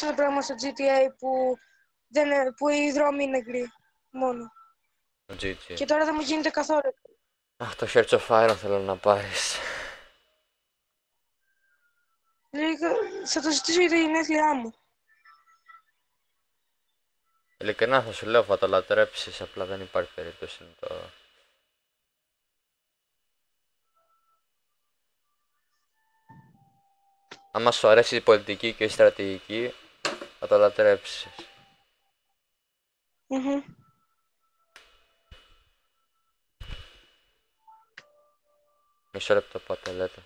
το πράγμα στο GTA που οι δρόμοι είναι γκρι μόνο. GTA. Και τώρα δεν μου γίνεται καθόλου. Αχ, το Hearts of Iron θέλω να πάρεις. Θα το ζητήσω για τα γενέθλιά μου. Ειλικρινά θα σου λέω θα το λατρέψεις, απλά δεν υπάρχει περίπτωση να το... Άμα σου αρέσει η πολιτική και η στρατηγική, θα το λατρέψεις. Μισό λεπτό πάτε λέτε.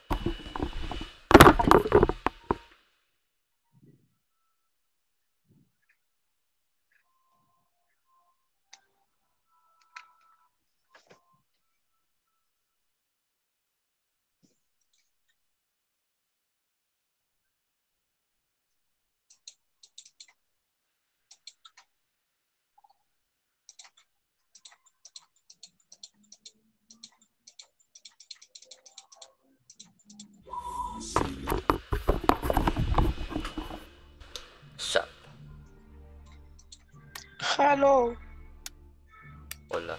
Σαπ. Hello. Όλα.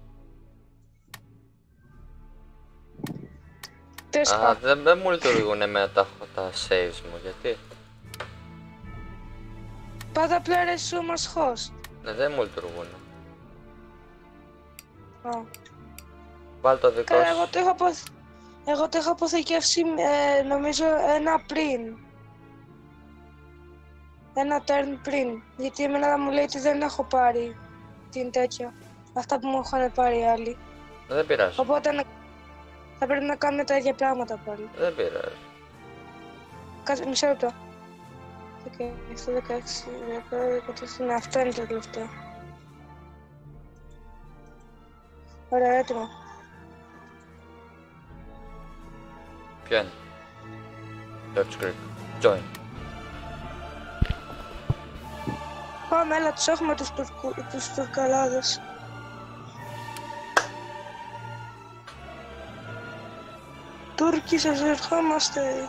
Τέσσερα. Δεν μου λειτουργούν εμένα τα saves μου, γιατί? Πάτα απλά resume as host. Ναι, δεν μου λειτουργούν. Βάλ το δικό σου. Εγώ το έχω αποθηκεύσει νομίζω ένα πριν. Ένα turn πριν. Γιατί εμένα μου λέει ότι δεν έχω πάρει την τέτοια. Αυτά που μου έχουν πάρει οι άλλοι. Δεν πειράζει. Οπότε θα πρέπει να κάνουμε τα ίδια πράγματα πάλι. Δεν πειράζει. Κάτσε μισό λεπτό. 17, 16, 17, 18, αυτό είναι το τελευταίο. Ωραία, έτοιμο. Ποιο είναι? Dutch Creek. Join. Πάμε, έλα, τους έχουμε τους Τουρκαλάδες. Τούρκοι, σας ερχόμαστε.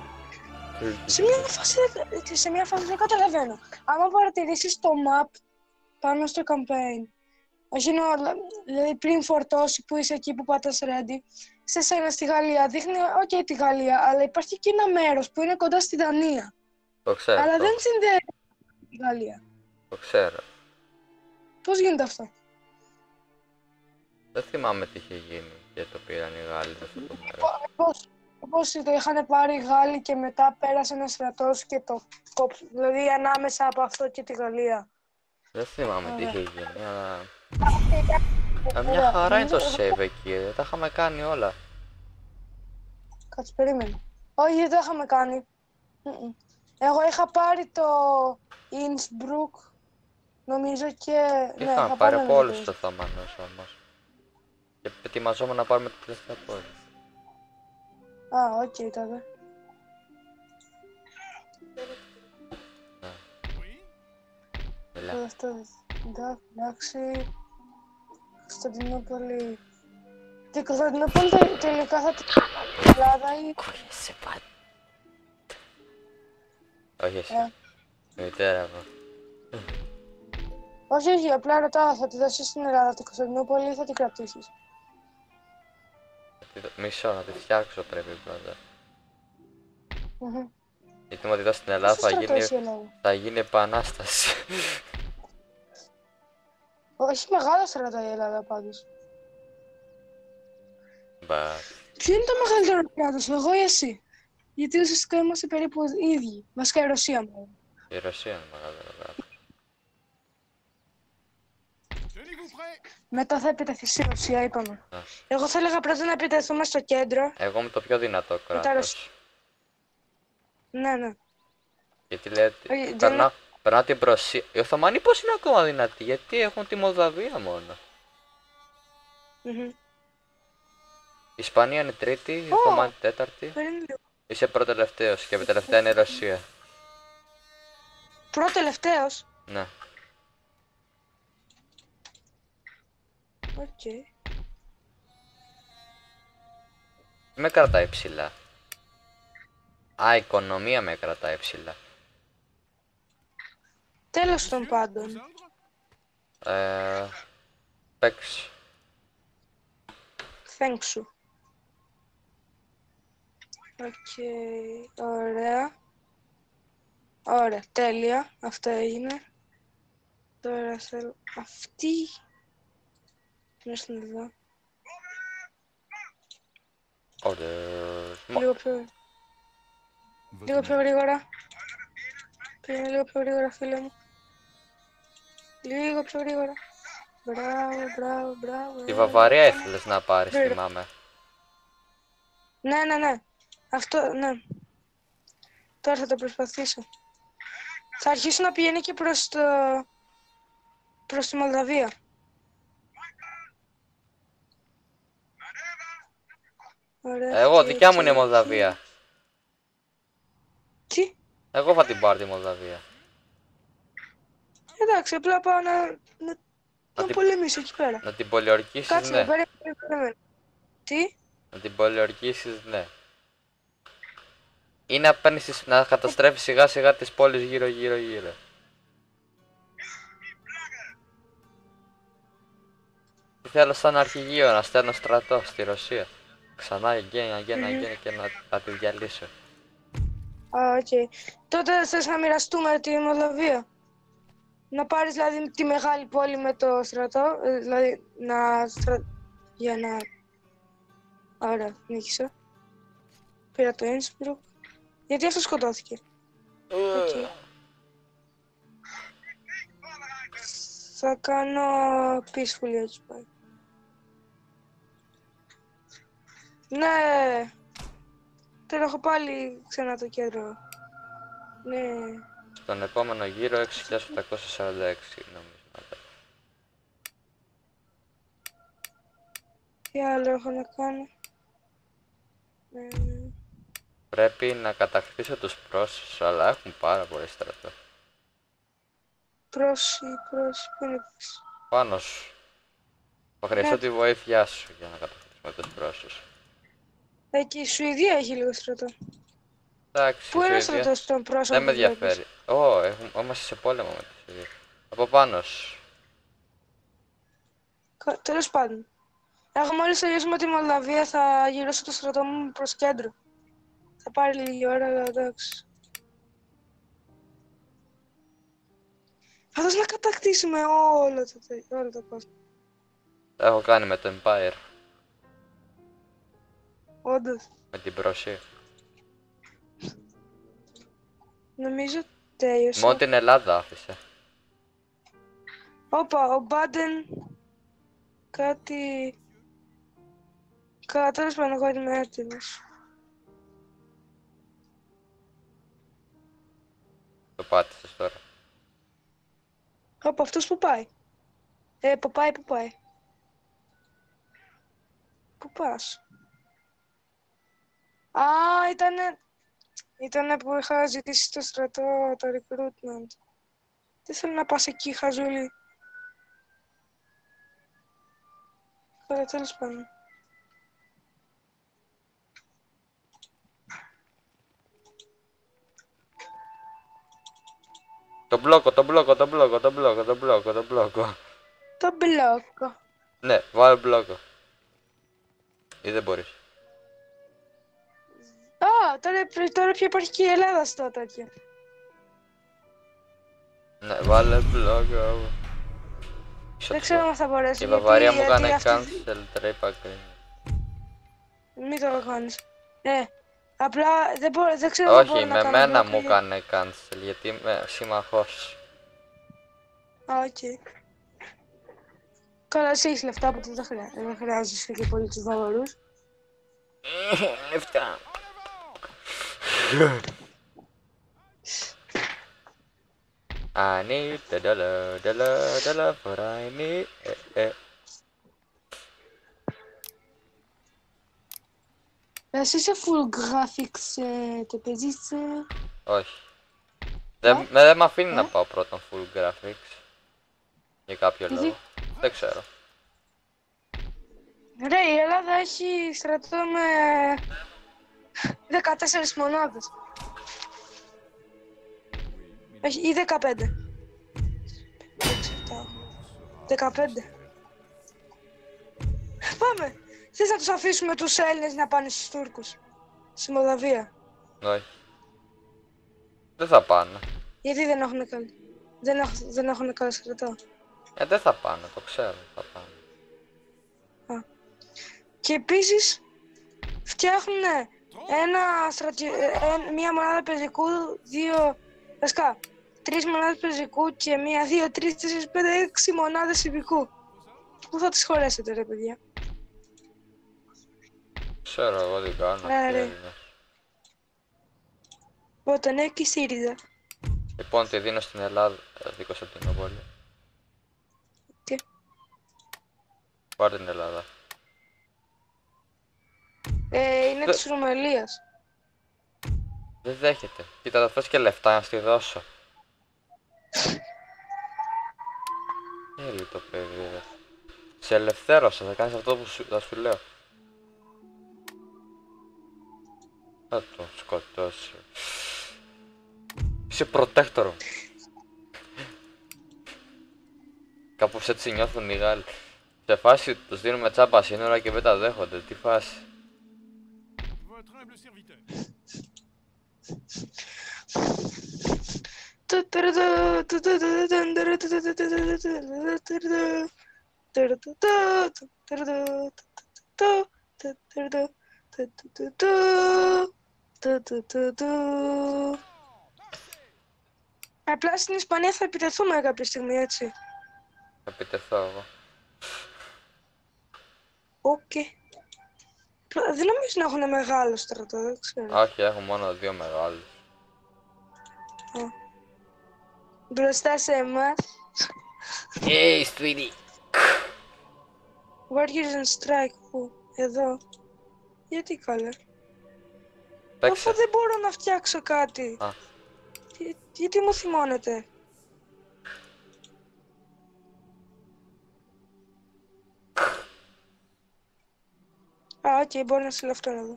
Σε μια φάση δεν καταλαβαίνω. Άμα παρατηρήσεις το map πάνω στο campaign, όχι δηλαδή πριν φορτώσει που είσαι εκεί που πατάς ready, σε σένα στη Γαλλία δείχνει τη Γαλλία, αλλά υπάρχει και ένα μέρος που είναι κοντά στη Δανία. Το ξέρω. Αλλά δεν συνδέεται με τη Γαλλία. Το ξέρω. Πώς γίνεται αυτό? Δεν θυμάμαι τι είχε γίνει και το πήραν οι Γάλλοι αυτό το μέρος. Πώς το είχαν πάρει οι Γάλλοι και μετά πέρασε ένα στρατός και το κόψε, δηλαδή ανάμεσα από αυτό και τη Γαλλία. Δεν θυμάμαι τι είχε γίνει, αλλά... μια χαρά είναι το save εκεί, δεν τα είχαμε κάνει όλα. Κάτσε, περίμενε. Όχι, δεν το είχαμε κάνει. Εγώ είχα πάρει το Innsbruck, νομίζω και... Είχαμε πάρει από όλους το Οθωμανός όμως. Και ετοιμαζόμουν να πάρουμε τη τελευταία πόλη. Οκ, τότε. Εντάξει. Κωνσταντινούπολη. Την Κωνσταντινούπολη τελικά θα την Ελλάδα ή... Ακούγεσαι πάντα. Όχι εσύ. Μητέρα μου. Όχι, απλά ρωτάω, θα τη δώσεις στην Ελλάδα την Κωνσταντινούπολη ή θα την κρατήσεις? Μισό, να τη φτιάξω πρέπει πρώτα. Γιατί μου τη δώσει στην Ελλάδα θα γίνει επανάσταση. Όχι, μεγάλο στρατό η Ελλάδα πάντως. Ποιο είναι το μεγαλύτερο κράτος, εγώ ή εσύ? Γιατί ουσιαστικά είμαστε περίπου οι ίδιοι. Βασικά η Ρωσία μόνο. Η Ρωσία είναι μεγαλύτερο κράτος. Μετά θα επιτεθεί στη Ρωσία, είπαμε. Εγώ θα έλεγα πρώτα να επιτεθούμε στο κέντρο. Εγώ είμαι το πιο δυνατό κράτος. Ναι. Γιατί λέτε, περνάω την Ρωσία. Οι Οθωμανοί πώς είναι ακόμα δυνατοί, γιατί έχουν τη Μολδαβία μόνο. Η Ισπανία είναι τρίτη, η Οθωμανοί τέταρτη. Είσαι πρώτο-τελευταίος και τελευταία είναι η Ρωσία. Πρώτο-τελευταίος? Ναι. Οκ. Με κρατάει ψηλά. Η οικονομία με κρατάει ψηλά. Τέλος των πάντων. Παίξει. Thanks σου. Οκ, ωραία. Ωραία, τέλεια. Αυτό έγινε. Τώρα θέλω αυτή. Να στην εδώ. Λίγο πιο γρήγορα. Πήγαινε λίγο πιο γρήγορα, φίλε μου. Λίγο πιο γρήγορα. Μπράβο. Τη Βαβαρία ήθελες να πάρεις, θυμάμαι. Ναι. Αυτό, ναι. Τώρα θα το προσπαθήσω. Θα αρχίσω να πηγαίνει και προς τη Μολδαβία. Ωραία, Εγώ, δικιά μου είναι η Μολδαβία. Τι? Εγώ θα την πάρω τη Μολδαβία. Εντάξει, απλά πάω να πολεμήσω εκεί πέρα. Να την πολιορκήσεις, Κάτσε, ναι. περίμενε. Τι? Να την πολιορκήσεις, ναι. Ή να παίρνεις, να καταστρέφεις σιγά σιγά τις πόλεις γύρω. Θέλω σαν αρχηγείο να στέλνω στρατό στη Ρωσία. Ξανά again και να τη διαλύσω. Οκ. Τότε θες να μοιραστούμε τη Μολδαβία. Να πάρεις δηλαδή τη μεγάλη πόλη με το στρατό, δηλαδή για να... Ωραία, νίκησα. Πήρα το Innsbruck. Γιατί αυτό σκοτώθηκε. Okay. Θα κάνω peaceful occupy. Ναι! Τώρα έχω πάλι ξανά το κέντρο. Ναι. Στον επόμενο γύρο 6.846 νομίζω. Τι άλλο έχω να κάνω. Πρέπει να κατακτήσω τους Πρόσους, αλλά έχουν πάρα πολύ στρατό. Πρόσοι, πού είναι Πάνω σου. Θα χρειαστώ τη βοήθειά σου για να κατακτήσουμε τους Πρόσους. Εκεί η Σουηδία έχει λίγο στρατό. Εντάξει, πού είναι ο στρατός των Πρόσων? Δεν με ενδιαφέρει. Είμαστε σε πόλεμο με τη Σουηδία. Από πάνω σου. Τέλος πάντων. Εγώ μόλις τελειώσουμε τη Μολδαβία θα γυρίσω το στρατό μου προς κέντρο. Θα πάρει λίγη ώρα, αλλά εντάξει. Θα δώσω να κατακτήσουμε όλα τα κόσμο. Τα έχω κάνει με το Empire. Όντως. Με την Προσία. Νομίζω τέλειωσε. Μόνο την Ελλάδα άφησε. Όπα, ο Μπάντεν... Κάτι... Τέλος πάντων, εγώ είμαι έτοιμος. Το πάτησες τώρα. Όπα, αυτός που πάει. Πού πάει. Πού πας? Ήτανε που είχα ζητήσει στο στρατό το recruitment. Τι θέλω να πας εκεί, χαζούλη. Ωραία, τέλος πάντων. Το μπλόκο. Το μπλόκο. Ναι, βάλε μπλόκο. Ή δεν μπορείς. Τώρα πια υπάρχει και η Ελλάδα στο τέτοιο. Ναι, βάλε μπλόκο. Δεν ξέρω αν θα μπορέσω. Η Βαβαρία μου κάνει cancel, τρέπα κρίνει. Μην το κάνεις. Απλά δεν ξέρω αν μπορώ να κάνω. Όχι, με μένα μου κάνει cancel, γιατί είμαι σύμμαχός. Οκ. Καλά, εσύ έχεις λεφτά, οπότε δεν χρειάζεσαι και πολύ τους Βαβαρούς. Λεφτά. I need the dollar for I need. Εσύ είσαι full graphics, το παίζεις? Όχι. Δεν μ' αφήνει να πάω πρώτον full graphics. Για κάποιο λόγο. Δεν ξέρω. Ρε, η Ελλάδα έχει στρατό με 14 μονάδες. Έχει ή 15. 15. Πάμε. Θες να τους αφήσουμε τους Έλληνες να πάνε στους Τούρκους. Στη Μολδαβία. Όχι. Δεν θα πάνε. Γιατί δεν έχουν καλή. Δεν έχουν καλό στρατό. Δεν θα πάνε, το ξέρω. Θα πάνε. Και επίσης φτιάχνουν μία μονάδα πεζικού, βασικά 3 μονάδες πεζικού και 1, 2, 3, 4, 5, 6 μονάδες ιππικού. Πού θα τις χωρέσετε ρε παιδιά? Ξέρω εγώ τι κάνω. Οπότε ναι, και η ΣΥΡΙΖΑ. Λοιπόν, τη δίνω στην Ελλάδα, την Κωνσταντινούπολη. Και Πάρε την Ελλάδα. είναι της Ρουμελίας. Δεν δέχεται. Κοίτα, θα θες και λεφτά να στη δώσω. Έλει το παιδί, ρε. Σε ελευθέρωσα, θα κάνεις αυτό που θα σου λέω. Θα τον σκοτώσω. Είσαι προτέκτορο. Κάπως έτσι νιώθουν οι Γάλλοι. Σε φάση τους δίνουμε τσάπα σύνορα και δεν τα δέχονται. Τι φάση. Απλά στην Ισπανία θα επιτεθούμε κάποια στιγμή, έτσι. Θα επιτεθώ εγώ. Οκ. Δεν νομίζω να έχουν μεγάλο στρατό, δεν ξέρω. Όχι, έχω μόνο 2 μεγάλους. Μπροστά σε εμάς. Hey, sweetie. Warriors and Strike, πού? Εδώ. Γιατί καλέ? Παίξε. Αφού δεν μπορώ να φτιάξω κάτι. Γιατί μου θυμώνετε? Οκ, μπορώ να στείλω αυτόν εδώ.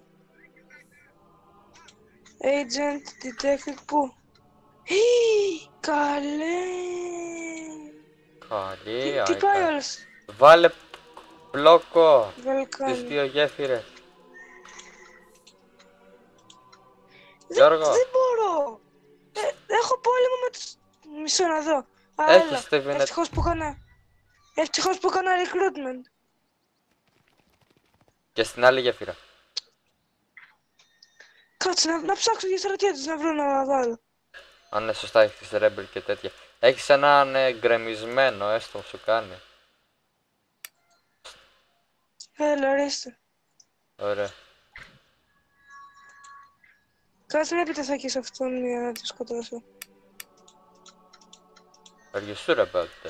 Agent, detective, πού? Καλέ. Καλή, Τι πάει όλος? Βάλε μπλόκο Βαλκάνι. στις 2 γέφυρες. Δεν μπορώ. Έχω πόλεμο με τους... Μισό να δω. Έχεις τη Βενετία. Ευτυχώς που έκανα recruitment. Και στην άλλη γέφυρα. Κάτσε να ψάξω για στρατιώτες να βρω να βάλω. Αν είναι σωστά, έχεις Rebel και τέτοια. Έχεις έναν γκρεμισμένο, έστω σου κάνει. Έλα, ορίστε. Ωραία. Κάτσε να επιτεθώ και σε αυτόν για να τη σκοτώσω. Are you sure about that?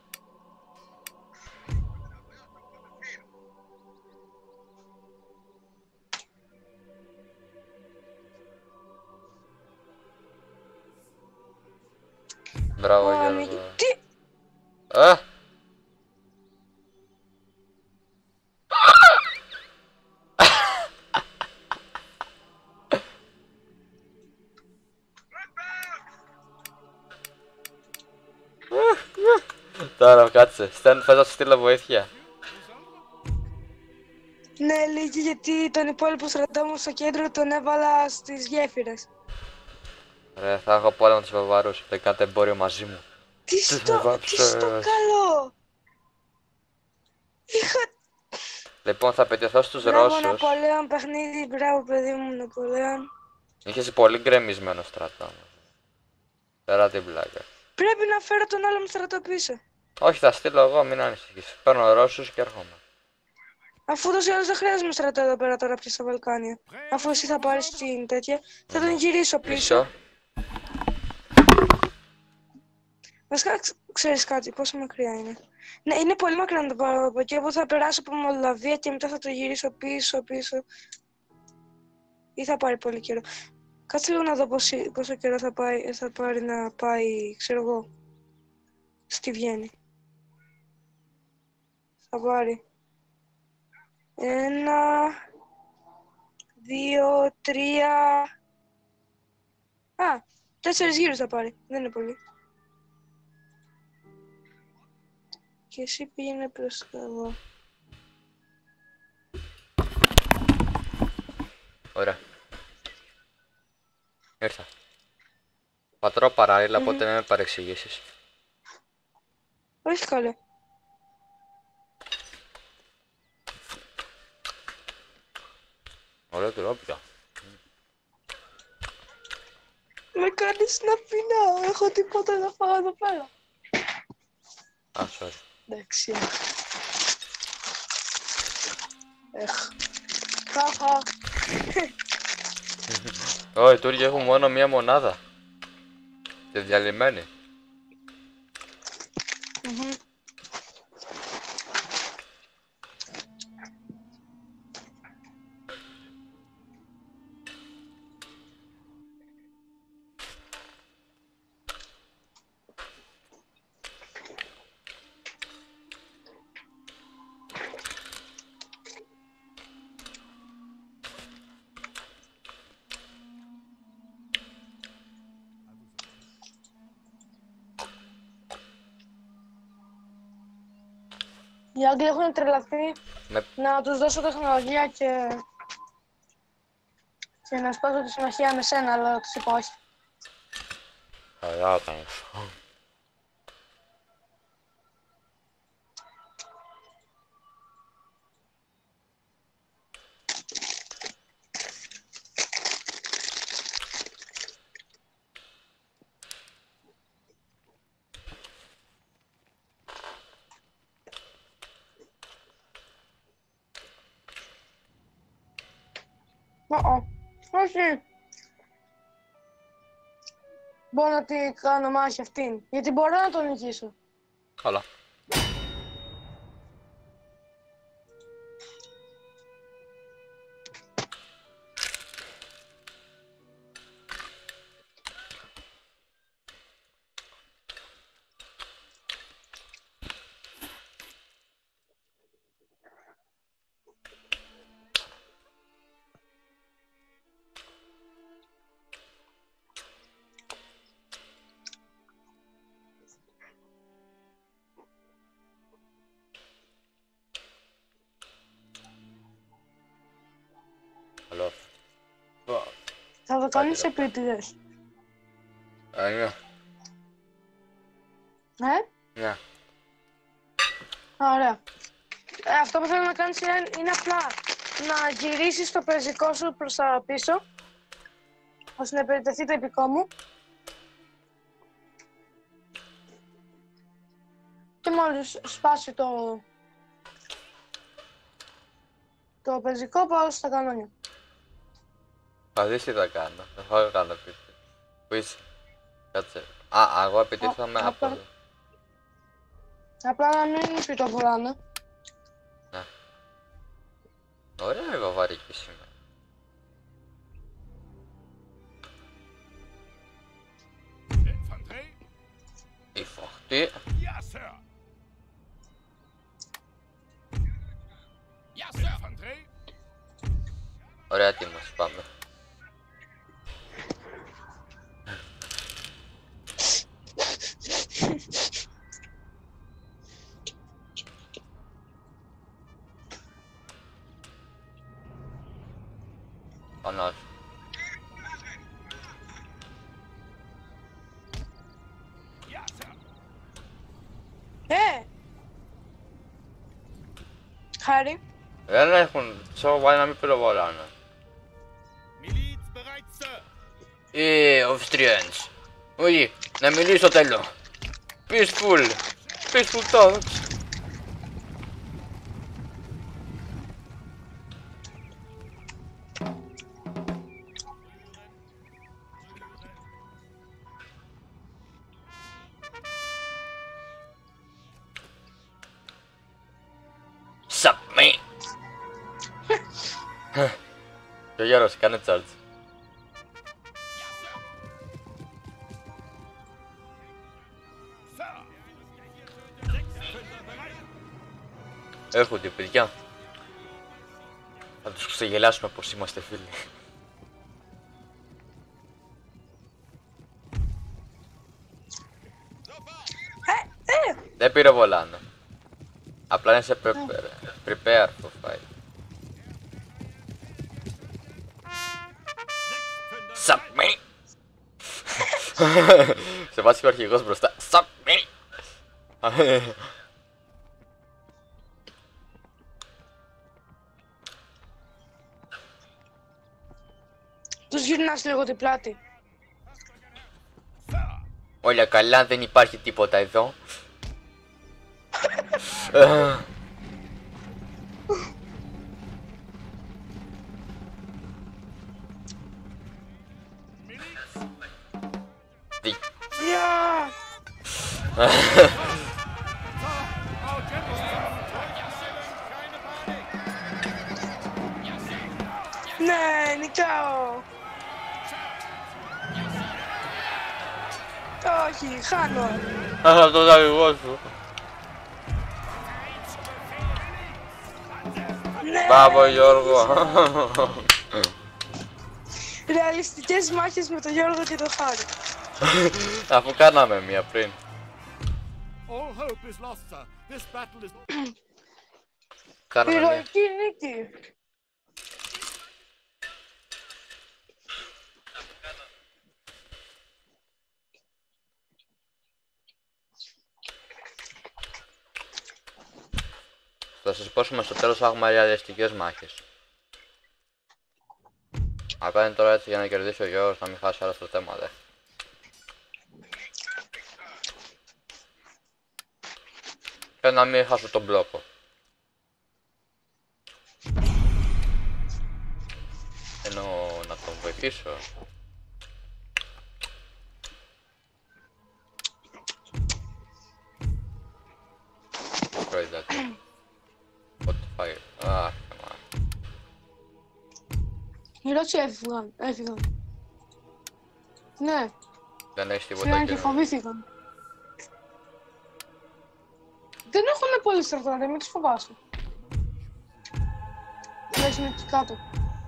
Μπράβο Γιώργο. Τι! Τώρα κάτσε, θες να σου στείλω βοήθεια? Ναι, λίγη, γιατί τον υπόλοιπο στρατό μου στο κέντρο τον έβαλα στις γέφυρες. Ρε, θα έχω πόλεμο τους Βαβαρούς, δεν κάνετε εμπόριο μαζί μου. Τι στο καλό! Λοιπόν, θα πετυχώ στους Μπράβο, Ρώσους. Ναπολέον, παιχνίδι, μπράβο παιδί μου, Ναπολέον. Είχες πολύ γκρεμισμένο στρατό. Τώρα την πλάκα. Πρέπει να φέρω τον άλλο μου στρατό πίσω. Όχι, θα στείλω εγώ, μην ανησυχείς. Παίρνω Ρώσους και έρχομαι. Αφού ούτως ή άλλως δεν χρειάζομαι στρατό εδώ πέρα τώρα πια στα Βαλκάνια. Αφού εσύ θα πάρεις την τέτοια, θα τον γυρίσω πίσω. Βασικά, ξέρεις κάτι, πόσο μακριά είναι? Ναι, είναι πολύ μακριά να το πάρω από εκεί. Εγώ θα περάσω από Μολδαβία και μετά θα το γυρίσω πίσω. Ή θα πάρει πολύ καιρό. Κάτσε λίγο να δω πόσο καιρό θα πάρει να πάει, ξέρω εγώ, στη Βιέννη. Θα πάρει 1, 2, 3... 4 γύρους θα πάρει. Δεν είναι πολύ. και εσύ πήγαινε προς το εδώ. Ωραία. Ήρθα. Πατρώω παράλληλα, οπότε μην με παρεξηγήσεις. Όχι καλέ. Ωραία τυρόπια. Με κάνεις να πεινάω, έχω τίποτα να φάω εδώ πέρα. Α, sorry. Εντάξει. Χαχα. Ω, οι Τούρκοι έχουν μόνο μία μονάδα. Και διαλυμένη. Οι Άγγλοι έχουν τρελαθεί Με... να τους δώσω τεχνολογία και να σπάσω τη συμμαχία με σένα, αλλά τους είπα όχι. Καλά κάνεις. Όχι. Μπορώ να τη κάνω μάχη αυτήν, γιατί μπορώ να τον νικήσω. Καλά. Καλό. Θα το κάνεις επίτηδες. Ναι. Ναι. Ωραία. Αυτό που θέλω να κάνεις είναι απλά να γυρίσεις το πεζικό σου προς τα πίσω, ώστε να περιτεθεί το επικό μου. Και μόλις σπάσει το πεζικό, πάω στα κανόνια. Θα δεις τι θα κάνω. Δεν θα κάνω επίτηδες. Πού είσαι? Κάτσε. Α, εγώ επιτίθαμε από εδώ. Απλά να μην πιτοβουλάνε. Ναι. Ωραία η βαβαρική σήμερα. Η φαχτή. Ωραία, έτοιμος, πάμε. Ανάς. Χάρη. Δεν έχουν, σώμα πάει να μην πυροβολάνε. Austrians. Όχι, να μιλήσω τέλο. Peaceful. Peaceful talks. Submit. Και ο Γιώργος, κάνε charge. Έρχονται παιδιά. Θα τους ξεγελάσουμε πως είμαστε φίλοι. Δεν πυροβολάνε. Απλά είναι σε prepare for fight. Submit! Σε βάζει ο αρχηγός μπροστά. Submit! Τους γυρνάς λίγο την πλάτη. Όλα καλά, δεν υπάρχει τίποτα εδώ. Γεια! Ναι, νικάω! Όχι, χάνω! Αυτό αρχηγό σου. Ναι! Μπράβο Γιώργο. Ρεαλιστικές μάχες με τον Γιώργο και τον Χάρη. Αφού κάναμε μία πριν. All hope is lost, sir. This battle is... Κάναμε μία. Ηρωική νίκη! Θα σας πω στο τέλος θα έχουμε ρεαλιστικές μάχες. Απλά είναι τώρα έτσι για να κερδίσει ο Γιώργος να μην χάσει άλλο στο θέμα δε. Και να μην χάσω τον μπλόκο. Ενώ να τον βοηθήσω. Τρώει κάτι. Ό,τι φάει. Αχ, Οι Ρώσοι έφυγαν. Ναι, δεν έχεις τίποτα φύγαν και και... φοβήθηκαν. Δεν έχουν πολύ στρατιώτε, μην τους φοβάσαι. Λες είναι εκεί κάτω.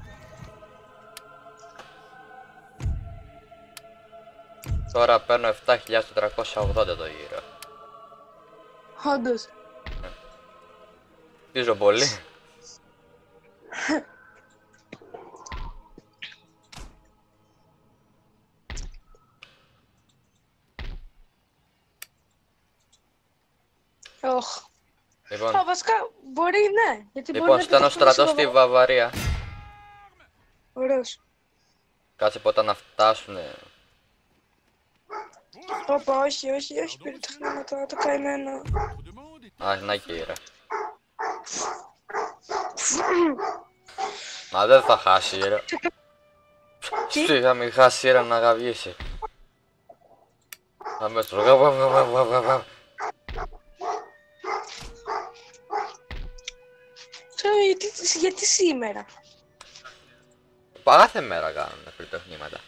Τώρα παίρνω 7.480 το γύρο. Όντως. Πίζω πολύ. Οχ. Λοιπόν, Α, βασικά μπορεί, ναι. Γιατί μπορεί λοιπόν να στέλνω επιτευχθεί στρατό στη Βαβαρία. Ωραίος. Κάτσε πότε να φτάσουνε. Όπα, όχι, πυροτεχνήματα, το καημένο. Α, να κύρα. Μα δεν θα χάσει ρε. Τι? Θα μην χάσει ρε να γαβγίσει. Θα με τρώγα. Ξέρω, γιατί σήμερα. Κάθε μέρα κάνουν πυροτεχνήματα.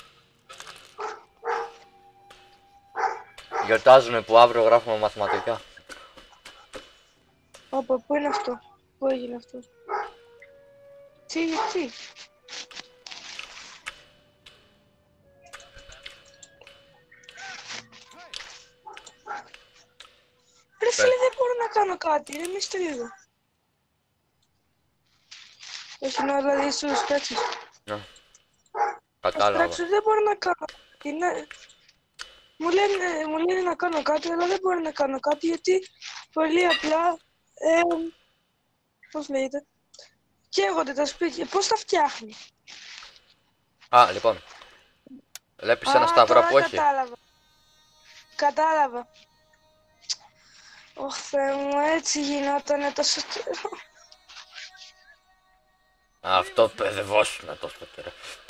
Γιορτάζουμε που αύριο γράφουμε μαθηματικά. Όπα, πού είναι αυτό, πού έγινε αυτό. Τι. Ρε φίλε, δεν μπορώ να κάνω κάτι, ρε μη στο είδω. Όχι, να δηλαδή στους παίξεις. Ναι. Στους Κατάλαβα. παίξεις δεν μπορώ να κάνω κάτι, ναι. Μου λένε να κάνω κάτι, αλλά δεν μπορώ να κάνω κάτι γιατί πολύ απλά, πώς λέγεται, καίγονται τα σπίτια, πώς τα φτιάχνει. Α, λοιπόν. Βλέπεις ένα σταυρό τώρα που έχει. Κατάλαβα. Ωχ, Θεέ μου, έτσι γινότανε τόσο καιρό. Αυτό παιδευόσουνα τόσο καιρό.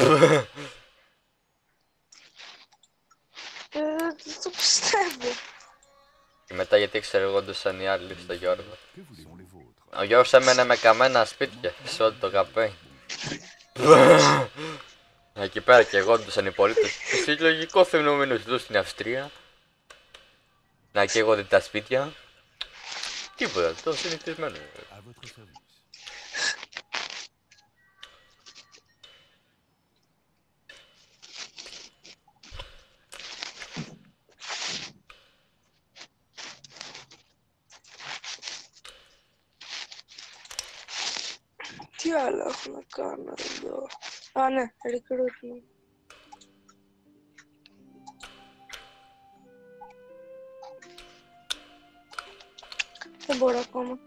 Δεν το πιστεύω. Και μετά γιατί εξεργόντουσαν οι άλλοι στο Γιώργο. Ο Γιώργος έμενε με καμένα σπίτια σε όλο το καπέ. Εκεί πέρα και εγόντουσαν οι πολίτες. Συλλογικό φαινόμενο εδώ στην Αυστρία. Να καίγονται τα σπίτια. Τίποτα, το συνηθισμένο. Τι άλλο έχω να κάνω εδώ. Α, ναι, recruitment. Δεν μπορώ ακόμα.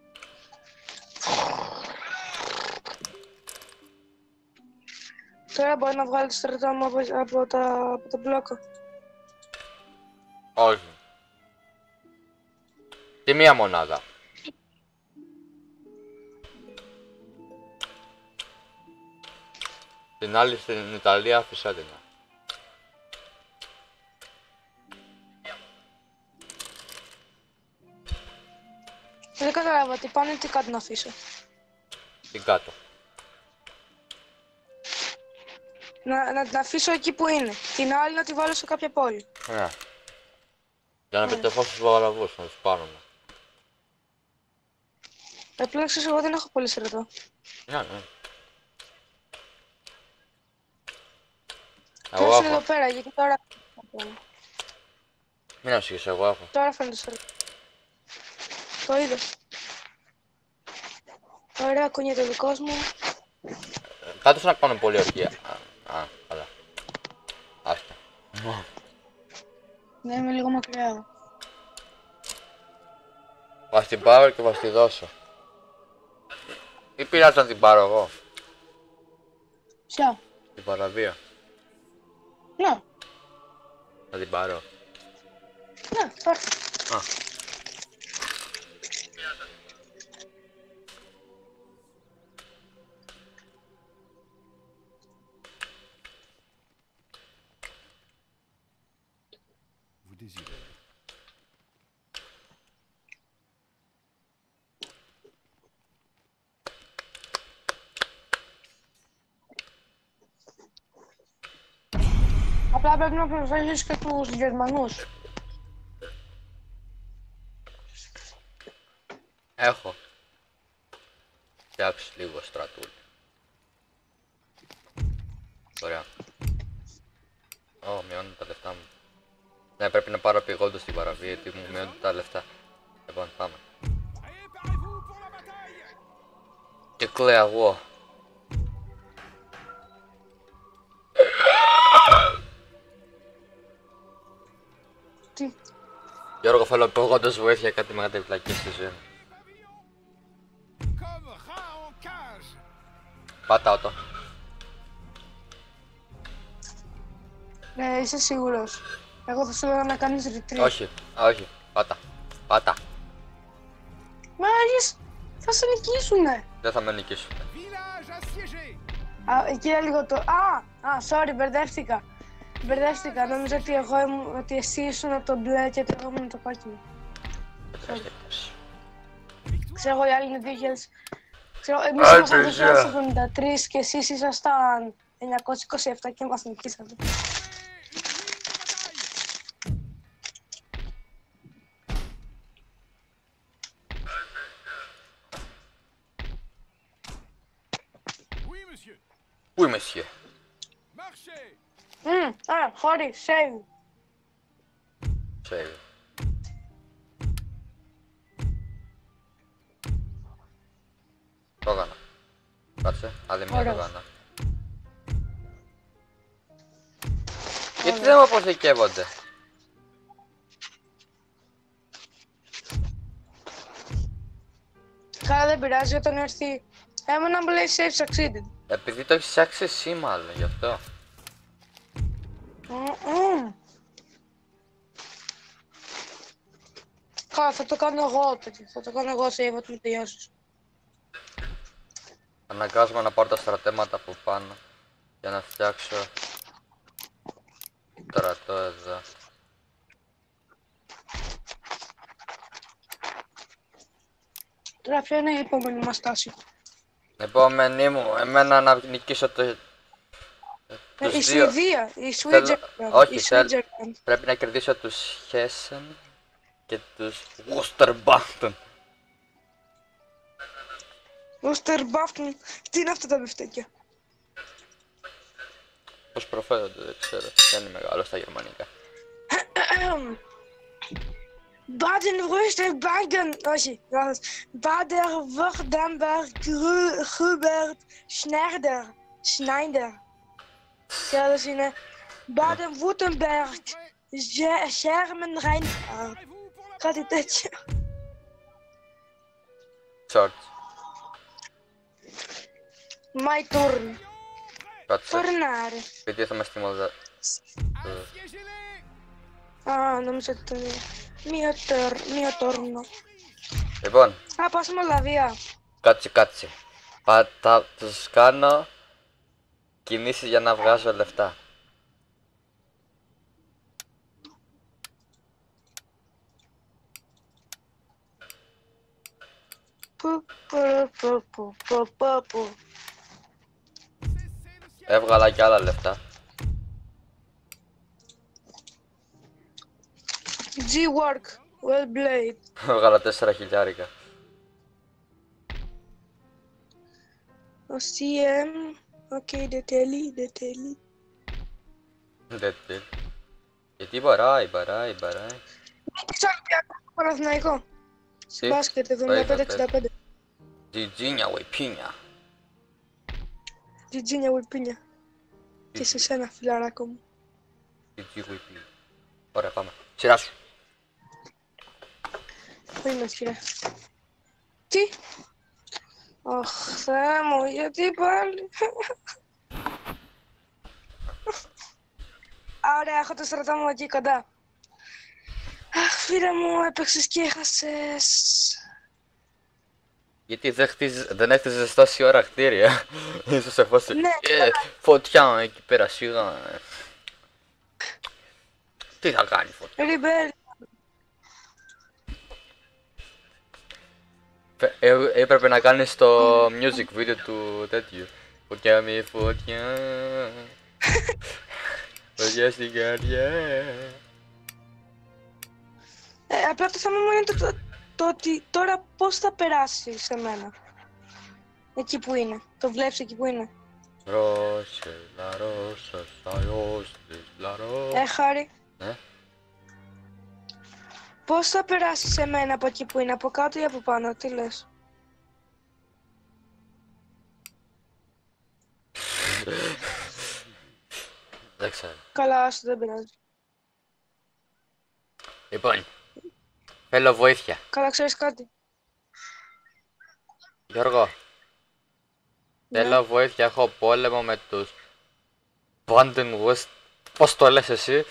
Τώρα μπορεί να βγάλει το στρατό μου από το μπλόκο. Όχι. Τη μία μονάδα. Την άλλη στην Ιταλία άφησα την. Δεν καταλάβα τι πάνω ή τι κάτω να αφήσω. Την κάτω. Να την αφήσω εκεί που είναι. Την άλλη να τη βάλω σε κάποια πόλη. Ναι. Για να πετυχώ στους βαραβούς, να τους πάρουμε. Απλά ξέρεις, εγώ δεν έχω πολύ στρατό. Ναι, ναι. Ποιος Εγώ είναι εδώ έχω. πέρα, γιατί τώρα... Μην ασχείς, εγώ έχω. Τώρα φαίνεται στρατό. Το είδα. Ωραία, κουνιέται ο δικός μου. Κάτω να κάνω πολύ ορκία. Α, καλά. Άστα. Ναι, είμαι λίγο μακριά. Θα την πάρω και θα τη δώσω. Ή πειράζει να την πάρω εγώ. Ποια? Την παραβία. Ναι, Να την πάρω. ναι, πάρτε. Α. Vous désirez. Απλά πρέπει να προσέχεις και τους Γερμανούς. Έχω. Φτιάξει λίγο στρατούλι. Ωραία. Ω, μειώνουν τα λεφτά μου. Ναι, πρέπει να πάρω πηγόντως την παραβία γιατί μου μειώνουν τα λεφτά. Λοιπόν, πάμε. Préparez-vous pour la bataille! Και κλαίω εγώ. Τι? Γιώργο, θέλω πηγόντως βοήθεια, κάτι με κατεβλακή στη ζωή μου. Comme rats en cage! Πάτα το. Ναι, είσαι σίγουρος. Εγώ θα σου έλεγα να κάνεις retreat. Όχι, όχι. Πάτα. Πάτα. Μα έχεις... θα σε νικήσουνε. Δεν θα με νικήσουν. Village assiégé! Α, εκεί λίγο το... sorry, μπερδεύτηκα. Μπερδεύτηκα, νόμιζα ότι ότι εσύ ήσουν το μπλε και εγώ ήμουν το κόκκινο. Ξέρω εγώ, οι άλλοι είναι 2000... Ξέρω, εμείς ήμασταν το 1973 και εσείς ήσασταν 927 και μας νικήσατε. Oui, monsieur! Πού είμαι εσύ? Marchez! Sorry, save. Save. Το έκανα. Κάτσε, άλλη μία το Ωραίος. έκανα. Γιατί δεν μου αποθηκεύονται? Καλά, δεν πειράζει, όταν έρθει... Εμένα μου λέει save succeeded. Επειδή το έχεις φτιάξει εσύ μάλλον, γι' αυτό. Καλά, θα το κάνω εγώ τέτοιο. Θα το κάνω εγώ save όταν τελειώσεις. Αναγκάζομαι να πάρω τα στρατεύματα από πάνω για να φτιάξω στρατό εδώ. Τώρα ποια είναι η επόμενη μας τάση? Επόμενη μου, εμένα να νικήσω το... τους Η δύο. Σουηδία, η Θέλω- Σουίτζερλαντ. όχι, η θέλω- Σουίτζερλαντ. Πρέπει να κερδίσω τους Χέσεν και τους Γουστέρμπάχτεν. Οστερμπάφτεν. Τι είναι αυτά τα μπιφτέκια? Πώς προφέρονται δεν ξέρω, δεν είναι μεγάλο στα γερμανικά. Baden-Württemberg, όχι, λάθος. Baden-Württemberg, Hubert, Schneider. Και άλλος είναι Baden-Württemberg, German Rheinfahrt. Κάτι τέτοιο. Short. My turn. Κάτσε. Tornare. Γιατί θα με στη Μολδα... Α, νόμιζα ότι ήταν μio turno. Λοιπόν, Α, πάω στη Μολδαβία. κάτσε. Θα τους κάνω κινήσεις για να βγάζω λεφτά. Που. Έβγαλα κι άλλα λεφτά. G-Work, well played. Έβγαλα 4 χιλιάρικα. Ο CM, οκ, δεν τέλει. Δεν. Γιατί παράει. Μήπως Ολυμπιακό Παναθηναϊκό. Τι? Μπάσκετ, Το είδα, 75-65. Τζιτζίνια, Βουιπίνια. Τζιτζίνια Βουιπίνια. Και σε σένα, φιλαράκο μου. Τζιτζί, Βουιπίνια. Ωραία, πάμε. Σειρά σου. Πού είμαι, φίλε. Τι? Αχ, Θεέ μου, γιατί πάλι. Ωραία, έχω το στρατό μου εκεί κοντά. Αχ, φίλε μου, έπαιξες και έχασες. Γιατί δεν έχτιζες τόση ώρα κτίρια. Ίσως σε φάση. Ναι, Φωτιά εκεί πέρα σιγά. Τι θα κάνει φωτιά. Ριμπέλ. Έπρεπε να κάνεις το music video του τέτοιου. Φωτιά με φωτιά. Φωτιά στην καρδιά. Απλά το θέμα μου είναι το ότι τώρα πώς θα περάσει σε μένα. Εκεί που είναι. Το βλέπεις εκεί που είναι. Ρώσε, λαρώσας, αγιώστης, λαρώσας. Χάρη. Ναι. Πώς θα περάσει σε μένα από εκεί που είναι, από κάτω ή από πάνω, τι λες. Δεν ξέρω. Καλά, άστο, δεν πειράζει. Λοιπόν, θέλω βοήθεια. Καλά, ξέρεις κάτι. Γιώργο, Ναι. θέλω βοήθεια, έχω πόλεμο με τους Vanden West. Πώς το λες εσύ?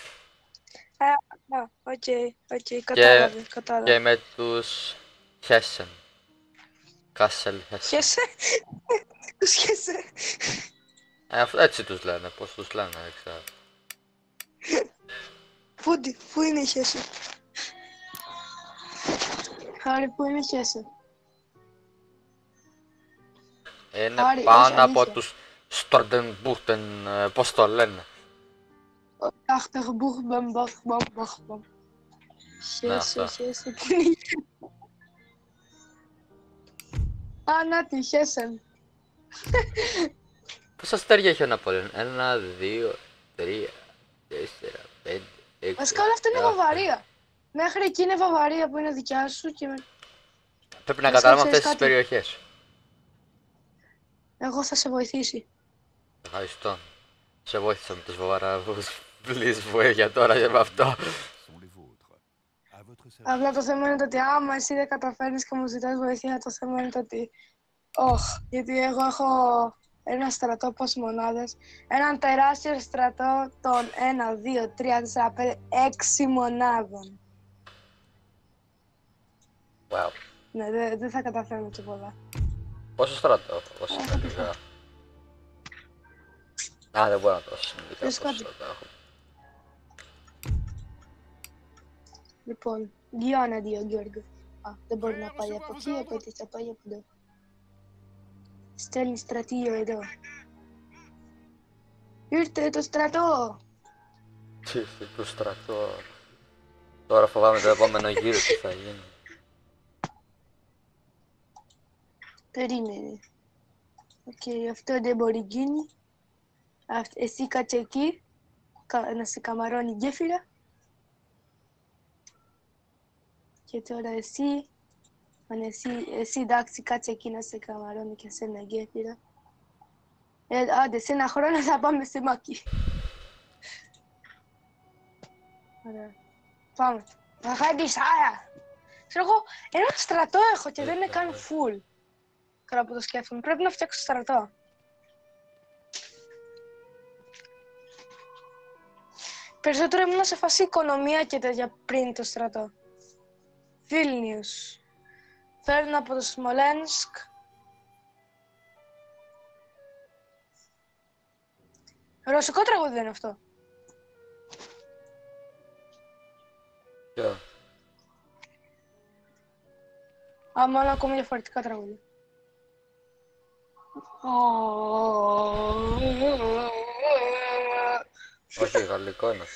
Οκ, κατάλαβε. Και με τους Hessen. Κάσελ Hessen. Χέσε. Τους χέσε. Έτσι τους λένε, πώς τους λένε, δεν ξέρω. Πού είναι η χέσε. Χάρη, πού είναι η χέσε. Είναι Άρη, όχι, πάνω από αλήθεια. τους Στορντενμπούχτεν, πώς το λένε. Achterboeg, bam. αυτό. Χέσε, πού είναι η χέσε. Α, να τη χέσεν. Πόσα αστέρια έχει ο Ναπολέον? 1, 2, 3, 4, 5, 6. Βασικά όλα αυτά είναι Βαβαρία. Μέχρι εκεί είναι Βαβαρία που είναι δικιά σου και Πρέπει να Βασικά, καταλάβουμε αυτές ξέρεις τις κάτι? περιοχές. εγώ θα σε βοηθήσει. Ευχαριστώ. Σε βοήθησα με τους Βαβαράβους. Please βοήθεια τώρα για με αυτό. sont les vôtres. À votre service. Απλά το θέμα είναι το ότι άμα εσύ δεν καταφέρνεις και μου ζητάς βοήθεια, το θέμα είναι το ότι γιατί εγώ έχω ένα στρατό πόσες μονάδες, έναν τεράστιο στρατό των 1, 2, 3, 4, 5, 6 μονάδων. Wow. Ναι, δεν θα καταφέρνω και πολλά. Πόσο στρατό έχω, πόσο λίγα. Α, δεν μπορώ να το συνειδητοποιήσω Πες πόσο κάτι. στρατό έχω. Λοιπόν, 2-1-2, Γιώργο. Δεν μπορεί να πάει από εκεί, οπότε θα πάει από εδώ. Στέλνει στρατείο εδώ. Ήρθε το στρατό! Τι είσαι το στρατό. Τώρα φοβάμαι το επόμενο γύρο τι θα γίνει. Περίμενε. Αυτό δεν μπορεί να γίνει. Εσύ κάτσε εκεί, να σε καμαρώνει η γέφυρα. Και τώρα εσύ, αν εσύ εντάξει κάτσε εκεί να σε καμαρώνει και σε ένα γέφυρα. Άντε, σε ένα χρόνο θα πάμε σε Μάκη. Ωραία. Πάμε. Θα φάει τη Σάρα. Ξέρω εγώ, ένα στρατό έχω και δεν είναι καν full. Τώρα που το σκέφτομαι, πρέπει να φτιάξω στρατό. Περισσότερο ήμουν σε φάση οικονομία και τέτοια πριν το στρατό. Βίλνιους. Φέρνω από το Σμολένσκ. Ρωσικό τραγούδι δεν είναι αυτό. Ποιο? Μόνο ακούμε διαφορετικά τραγούδια. Όχι, γαλλικό είναι.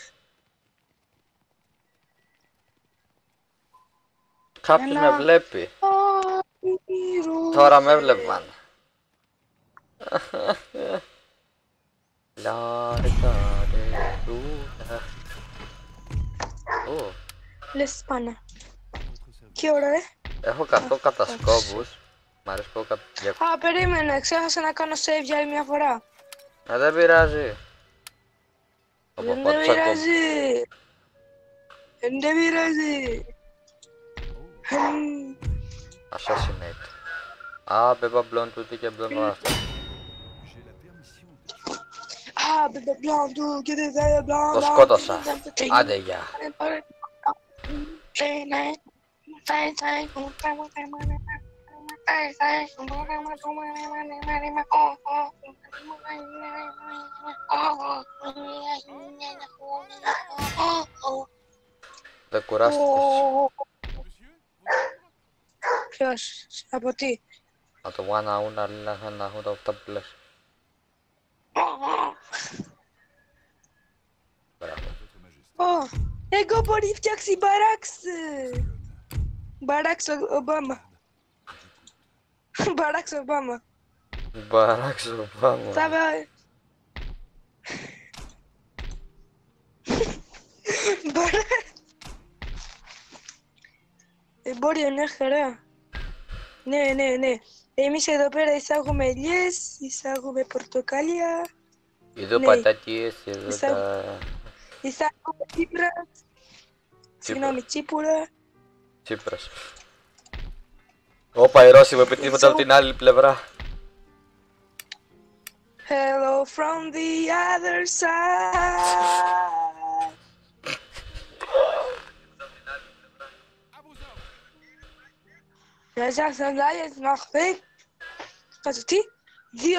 Κάποιος με βλέπει. Τώρα με βλέπαν. Λες πάνε. Τι ώρα, ρε. Έχω 100 κατασκόπους. Μ' αρέσει που έχω Α, περίμενε. Ξέχασα να κάνω save για άλλη μια φορά. δεν πειράζει. Δεν πειράζει. Δεν πειράζει. Assassinate. Α, μπέμπα μπλόν τούτη και μπλόν αυτό. Α, μπέμπα μπλόν του και δεν θα μπλόν. Το σκότωσα. Άντε γεια. Δεν κουράστηκες. Ποιος, από τι? Από το Wanna Una Lila Hana Huda αυτά που λες. Μπράβο. Εγώ μπορεί να φτιάξει μπαράξ. Μπαράξ Ομπάμα. Μπαράξ Ομπάμα. Μπαράξ Ομπάμα. Θα πάει. Εμπόριο, ναι, χαρά. Ναι, ναι, ναι. Εμείς εδώ πέρα εισάγουμε ελιές, εισάγουμε πορτοκάλια. Εδώ Ναι. πατατίες, εδώ τα... Εισάγουμε τσίπρα. Συγγνώμη, τσίπουρα. Τσίπρας. Όπα, οι Ρώσοι μου επιτίθονται από την άλλη πλευρά. Hello from the other side. Ja, sagt er da jetzt noch weg? Also, δύο...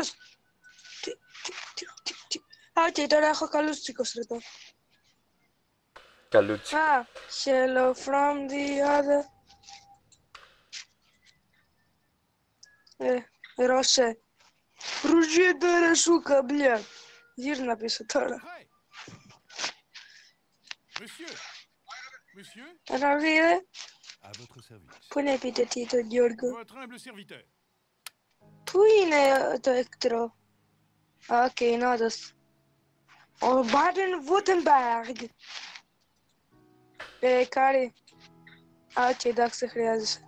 Οκ, τώρα έχω καλούς τσίκους εδώ. Καλούτσι. Α, hello from the other... Ρώσε. Ρουζιέ τώρα σούκα, μπλιά. Γύρνα πίσω τώρα. Hey. Monsieur. Monsieur, Αναβίδε, à votre service. πού είναι επιτετή το Γιώργο? Votre humble serviteur. Πού είναι το έκτρο? Οκ, είναι όντως. Ο Μπάντεν Βουτενμπεργκ. Κάρι. Οκ, εντάξει, δεν χρειάζεσαι.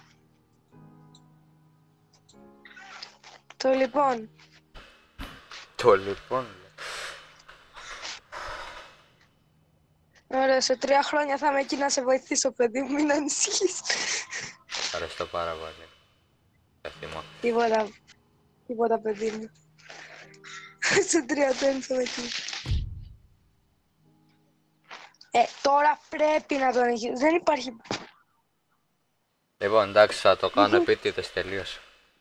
Το λοιπόν. Το λοιπόν. Ωραία, σε 3 χρόνια θα είμαι εκεί να σε βοηθήσω, παιδί μου, μην ανησυχείς. Ευχαριστώ πάρα πολύ. Καθήμα. Τίποτα, παιδί μου. Σε 3 χρόνια θα είμαι εκεί. Τώρα πρέπει να τον έχει. Δεν υπάρχει. Λοιπόν, εντάξει, θα το κάνω επίτηδες τελείως.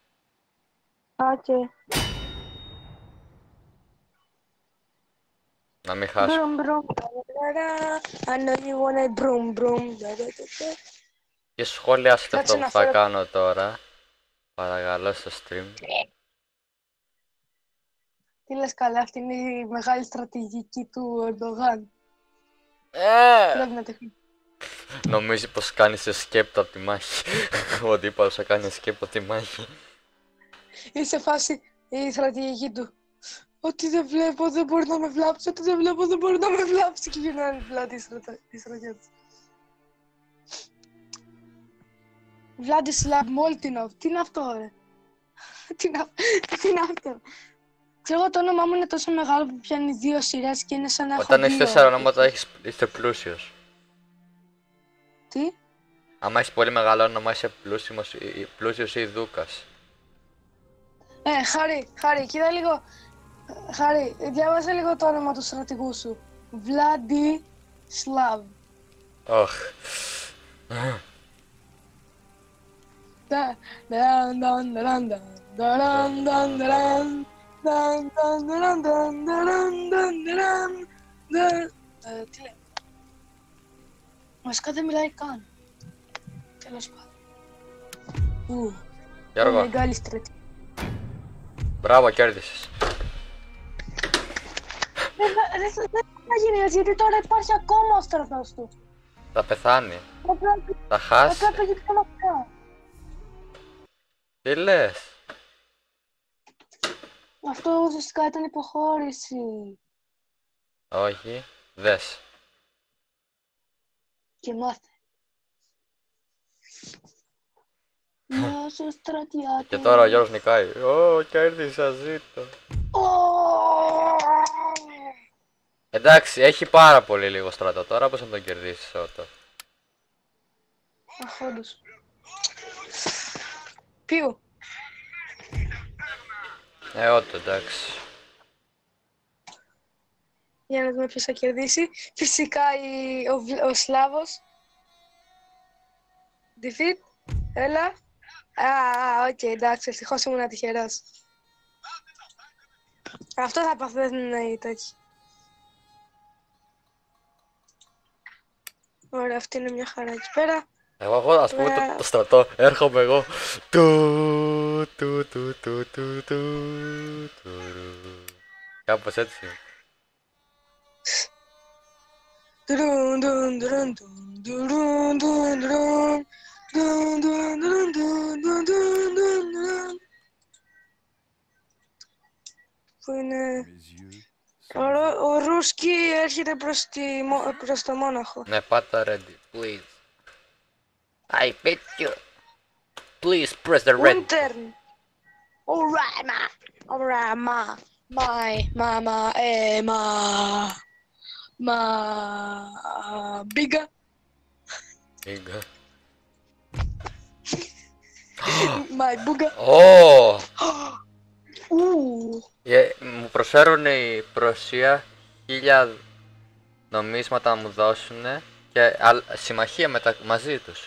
Οκ. Να μην χάσω. Μπρουμ, μπρουμ, ταραρα. I know you wanna μπρουμ, μπρουμ, ταραρα. Και σχόλιαστε Κάτσε αυτό να που θα φέρω. κάνω τώρα. Παρακαλώ στο stream. Τι λες καλά, αυτή είναι η μεγάλη στρατηγική του Ερντογάν. Πρέπει να τεχνεί. Νομίζει πως κάνει escape από τη μάχη. Ο αντίπαλος θα κάνει escape από τη μάχη. Είναι σε φάση η στρατηγική του. Ό,τι δεν βλέπω δεν μπορεί να με βλάψει, ό,τι δεν βλέπω δεν μπορεί να με βλάψει και γυρνάει πλάτη η στρατιά της. Βλάντισλαβ Μόλτινοφ. Τι είναι αυτό, ρε? Τι είναι αυτό? Ξέρω το όνομά μου είναι τόσο μεγάλο που πιάνει 2 σειρές και είναι σαν να έχω Όταν έχεις 4 ονόματα είστε πλούσιος. Τι? Άμα έχεις πολύ μεγάλο όνομα είσαι πλούσιος ή δούκας. Χάρη, κοίτα λίγο. Χάρη, διάβασε λίγο το όνομα του στρατηγού σου. Βλάντισλαβ. Ωχ. Τι λέει? Βασικά δεν μιλάει καν. Τέλος πάντων. Γιώργο, Μεγάλη στρατή. μπράβο, κέρδισες. Δεν θα γίνει έτσι, γιατί τώρα υπάρχει ακόμα ο στρατός του. Θα πεθάνει. Θα χάσει. Θα έπαιζε ξανά. Τι λες? Αυτό ουσιαστικά ήταν υποχώρηση. Όχι, δες. Και μάθε. Γεια σου στρατιάτε. Και τώρα ο Γιώργος νικάει. Ω, κέρδισα, ζήτω. Εντάξει, έχει πάρα πολύ λίγο στρατό τώρα, πώς θα τον κερδίσεις αυτό? Αχ, όντως. Ποιου? Ότο, εντάξει. Για να δούμε ποιος θα κερδίσει. Φυσικά ο Σλάβος. Defeat. Έλα. Οκ, εντάξει, ευτυχώς ήμουν τυχερός. Αυτό θα παθαίνουν οι τέτοιοι. Ωραία, αυτή είναι μια χαρά εκεί πέρα. Εγώ ας πούμε το στρατό, έρχομαι εγώ. Κάπως έτσι. Που είναι... Ο Ρούσκι έρχεται προς το Μόναχο. Ναι, πάτα ready, please. I bet you. Please press the red. Winter. Alright, ma. Alright, ma. My mama, bigger. Bigger. My booger. Ω! Ooh. Μου προσφέρουν η Προσία 1000 νομίσματα να μου δώσουνε και συμμαχία μαζί τους.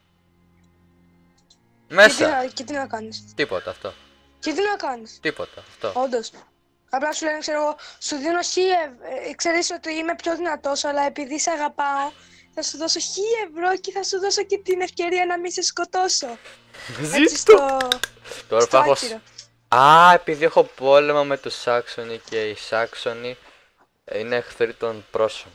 Μέσα! Και τι να κάνεις. Τίποτα αυτό. Και τι να κάνεις. Τίποτα αυτό. Όντως. Απλά σου λένε, ξέρω εγώ, σου δίνω 1000. Ξέρεις ότι είμαι πιο δυνατός, αλλά επειδή σε αγαπάω, θα σου δώσω 1000 ευρώ και θα σου δώσω και την ευκαιρία να μην σε σκοτώσω. Έτσι Τώρα στο θα έχω... άκυρο. επειδή έχω πόλεμο με τους Σάξονοι και οι Σάξονοι είναι εχθροί των Πρόσων.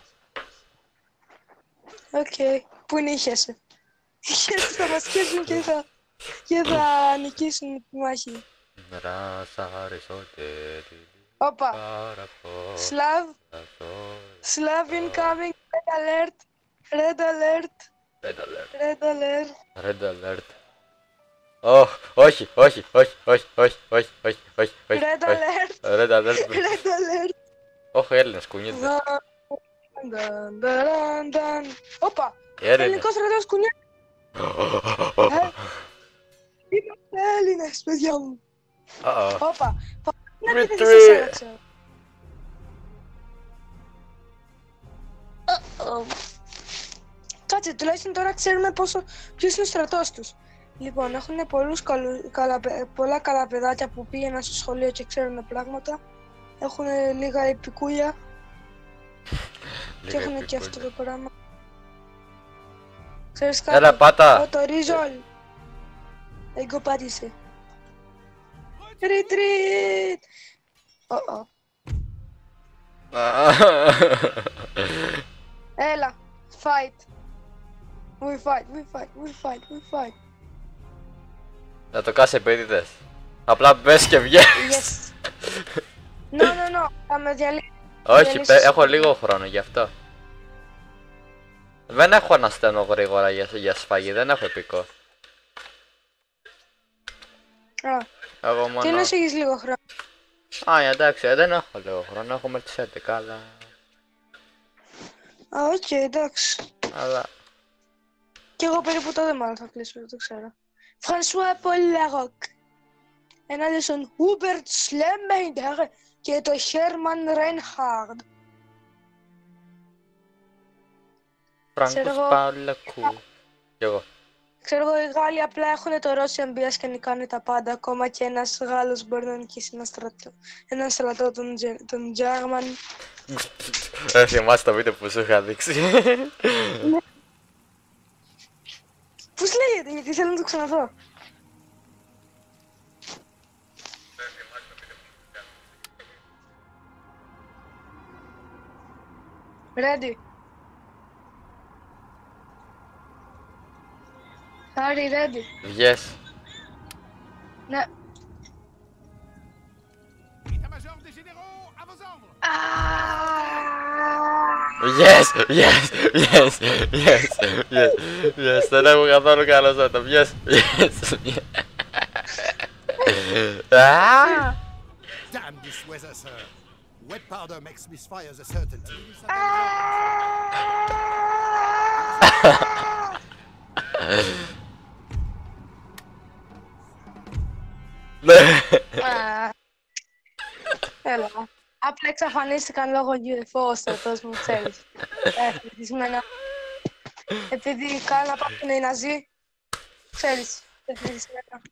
Οκ. Πού είναι η Χέσε. Οι Χέσε θα μας χέσουν και θα νικήσουν τη μάχη. Όπα. Slav incoming. Red alert. Red alert. Red alert. Red alert. Red alert. Όχι. Red alert. Red alert. Red alert. Όχι, Έλληνες κουνιούνται. Όπα. Έλληνες. Ελληνικός στρατός κουνιούνται. Είμαστε Έλληνες, παιδιά μου. Όπα. Retreat. Κάτσε, τουλάχιστον τώρα ξέρουμε ποιος είναι ο στρατός τους. Λοιπόν, έχουν πολλά καλά παιδάκια που πήγαιναν στο σχολείο και ξέρουν πράγματα. Έχουν λίγα επικούλια. Και έχουν και αυτό το πράγμα. Ξέρεις κάτι? Έλα, πάτα. Το Ριζόλ. Εγώ πάτησε. Retreat. Έλα. Fight. We fight. Να το κάνεις επίτηδες. Απλά μπες και βγαίνεις. Yes. No. Θα με διαλύσεις. Όχι, έχω λίγο χρόνο γι' αυτό. Δεν έχω να στέλνω γρήγορα για σφαγή, δεν έχω επικό. Α, Εγώ τι μόνο. εννοείς έχεις λίγο χρόνο? Α, εντάξει, δεν έχω λίγο χρόνο, έχω μέχρι τις 11, αλλά. Α, οκ, εντάξει. Αλλά. Κι εγώ περίπου τότε μάλλον θα κλείσω, δεν το ξέρω. Φρανσουά Πολ Λαρόκ. Ενάντια στον Χούμπερτ Σλέμειντερ και το Χέρμαν Ρέινχαρντ. Φράγκος εγώ- Παλακού. Κι εγώ. Ξέρω εγώ, οι Γάλλοι απλά έχουν το Russian bias και νικάνε τα πάντα. Ακόμα και ένας Γάλλος μπορεί να νικήσει έναν στρατό των German. Θυμάσαι το βίντεο που σου είχα δείξει. Πώς λέγεται, γιατί θέλω να το ξαναδώ. Ready. Harry, ready. Yes. Ναι. État-major des généraux, à vos ordres. Yes, yes, yes, yes, yes, yes. Δεν έχω καθόλου καλό σώτα. Yes, yes, yes. Ah! Damn this weather, sir. Wet powder makes misfires a certainty. Έλα. Απλά εξαφανίστηκαν λόγω UFO ο στρατός μου, ξέρεις. Ευτυχισμένα. Επειδή κάνα υπάρχουν οι Ναζί, ξέρεις. Ευτυχισμένα.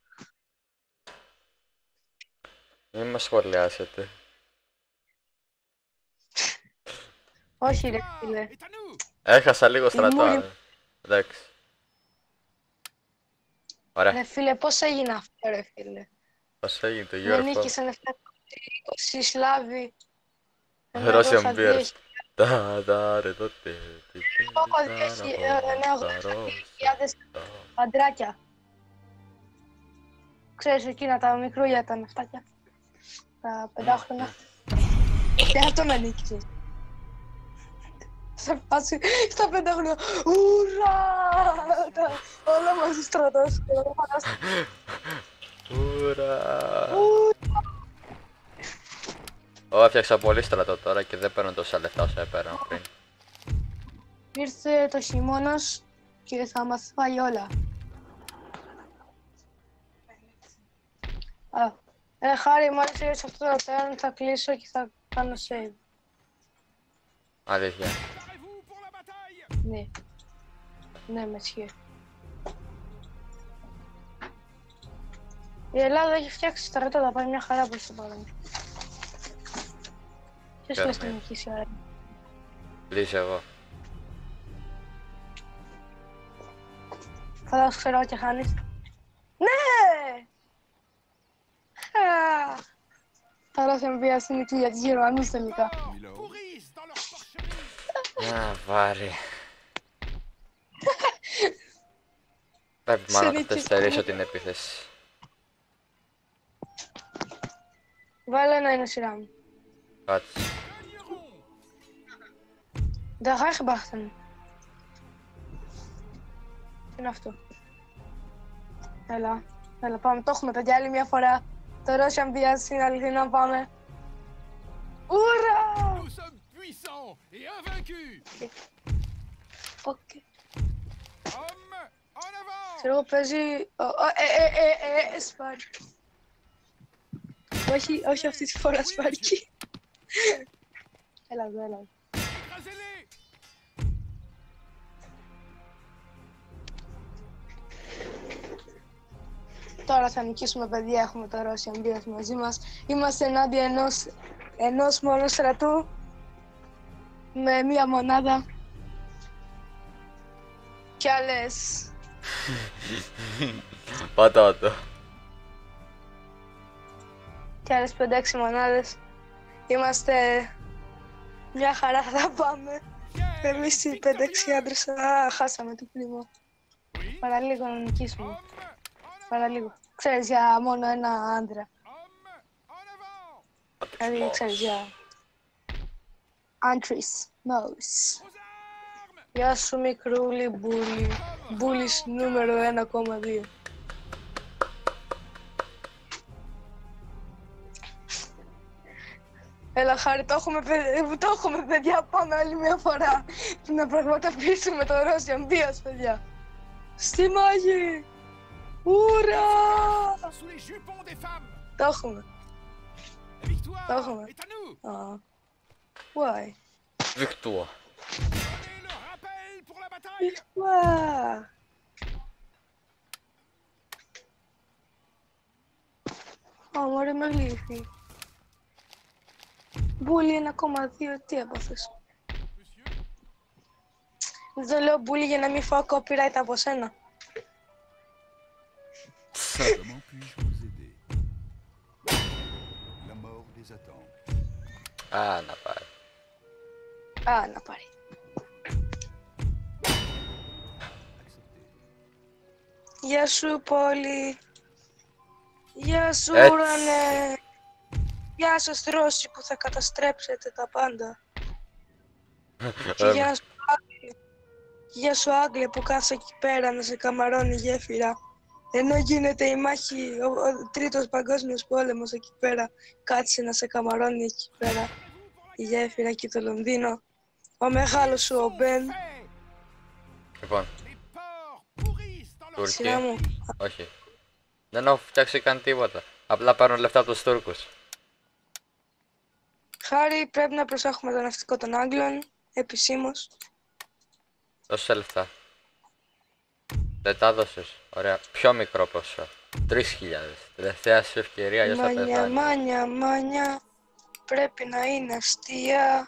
Μην με σχολιάσετε. Όχι ρε φίλε. Est à nous. Έχασα λίγο στρατό. μούρη- Εντάξει. Ωραία. Ρε φίλε, πώς έγινε αυτό ρε φίλε. Πώς έγινε το Με UFO. νίκησαν 720 Σλάβοι. Russian Ενέδωσα beers. 2.000. Τα ρε τότε. Έχω 2.000 παντράκια. Ξέρεις εκείνα τα μικρούλια τα ναυτάκια. Τα πεντάχρονα. Και αυτό με νίκησε. Σε φάση στα πεντάχρονα. Ουρά! Όλα μαζί στρατός. Ουρά. Εγώ έφτιαξα πολύ στρατό τώρα και δεν παίρνω τόσα λεφτά όσο έπαιρνα πριν. Ήρθε το χειμώνας και θα μας φάει όλα. Χάρη, μόλις ήρθε αυτό το turn θα κλείσω και θα κάνω save. Αλήθεια. Préparez-vous pour la bataille. Ναι. Ναι, με ισχύει. Η Ελλάδα έχει φτιάξει στρατό, θα πάει μια χαρά προς το παρόν. Ποιος Κάνε. θες να νικήσει ώρα. Λύση εγώ. Θα δώσω ξέρω και χάνεις. Ναι! Τώρα θα με πιάσει νίκη για τις Γερμανούς τελικά. Pourrissent dans leur porcherie. Α, βάρη. Πρέπει μάλλον να καθυστερήσω την επίθεση. Βάλε ένα είναι σειρά μου. Κάτσε. Δεν θα έχει μπάχτεν. Τι είναι αυτό. Έλα, έλα πάμε, το έχουμε παιδιά άλλη μια φορά. Το Russian bias είναι αληθινό, πάμε. Ουρά! Nous sommes puissants et invaincus. Οκ. Hommes, en avant. Ξέρω εγώ παίζει... Σπάρκ. Όχι αυτή τη φορά Σπάρκι. Έλα εδώ, έλα. Écrasez-les. Τώρα θα νικήσουμε παιδιά, έχουμε το Russian bias μαζί μας. Είμαστε ενάντια ενός μόνο στρατού. Με μία μονάδα. Κι άλλες... Πατάτο. Και άλλες 5-6 μονάδες. Είμαστε μια χαρά, θα τα πάμε. Εμείς οι 5-6 άντρες, χάσαμε το κλίμα. Παραλίγο να νικήσουμε. Hommes, en Παραλίγο. Ξέρεις, για μόνο ένα άντρα. Hommes, en avant. Δηλαδή, ξέρεις, για... Άντρις, mouse. Aux armes. Γεια σου μικρούλι μπούλι. Μπούλις νούμερο 1,2. Έλα Χάρη, το έχουμε παιδιά, πάμε άλλη μια φορά να πραγματοποιήσουμε το Russian Bias, παιδιά. Στη μάγη! Ουρά! Sous les jupons des femmes. Το έχουμε. La victoire Έχουμε. est à nous. Α, why? Victoire. Donnez le rappel pour la bataille. Wow. Ω, μωρέ με γλύφει. Μπούλι 1,2, τι έπαθες? Δεν λέω μπούλι για να μην φάω copyright από σένα. Comment puis-je vous aider? La mort les attend. Α, να πάρει. Α, να πάρει. Γεια σου Πόλη. Γεια σου Έτσι. Ουρανέ. Γεια σας Ρώσοι που θα καταστρέψετε τα πάντα. Και γεια σου Άγγλε. Γεια σου Άγγλε που κάθεσαι εκεί πέρα να σε καμαρώνει γέφυρα. Ενώ γίνεται η μάχη, ο τρίτος παγκόσμιος πόλεμος εκεί πέρα, κάτσε να σε καμαρώνει εκεί πέρα η γέφυρα και το Λονδίνο. Ο μεγάλος σου ο Μπεν. Λοιπόν, Les porcs pourrissent dans leur Σειρά μου. όχι. Δεν έχω φτιάξει καν τίποτα. Απλά παίρνω λεφτά από τους Τούρκους. Χάρη, πρέπει να προσέχουμε το ναυτικό των Άγγλων, επισήμως. Δώσε λεφτά. Δεν τα δώσεις. Ωραία. Πιο μικρό ποσό. 3.000. Τελευταία σου ευκαιρία για να Μάνια, πεθάνει. μάνια, μάνια. Πρέπει να είναι αστεία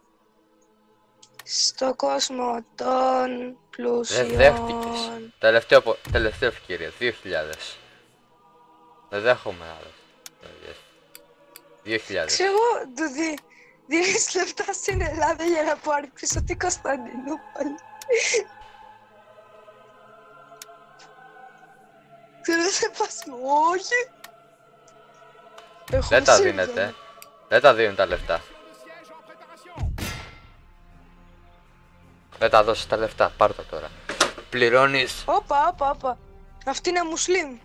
στο κόσμο των πλούσιων. Δεν δέχτηκες. Τελευταία ευκαιρία. 2.000. Δεν δέχομαι άλλες. 2.000. Ξέρω εγώ, του δίνεις λεφτά στην Ελλάδα για να πάρει πίσω την Κωνσταντινούπολη. Ξέρω σε πας μου, όχι. Έχω Δεν τα σύμπτωμα. δίνετε. Δεν τα δίνουν τα λεφτά. de siège en préparation. Δεν τα δώσεις τα λεφτά. Πάρ' τα τώρα. Πληρώνεις. Όπα. Αυτή είναι Μουσλίμ.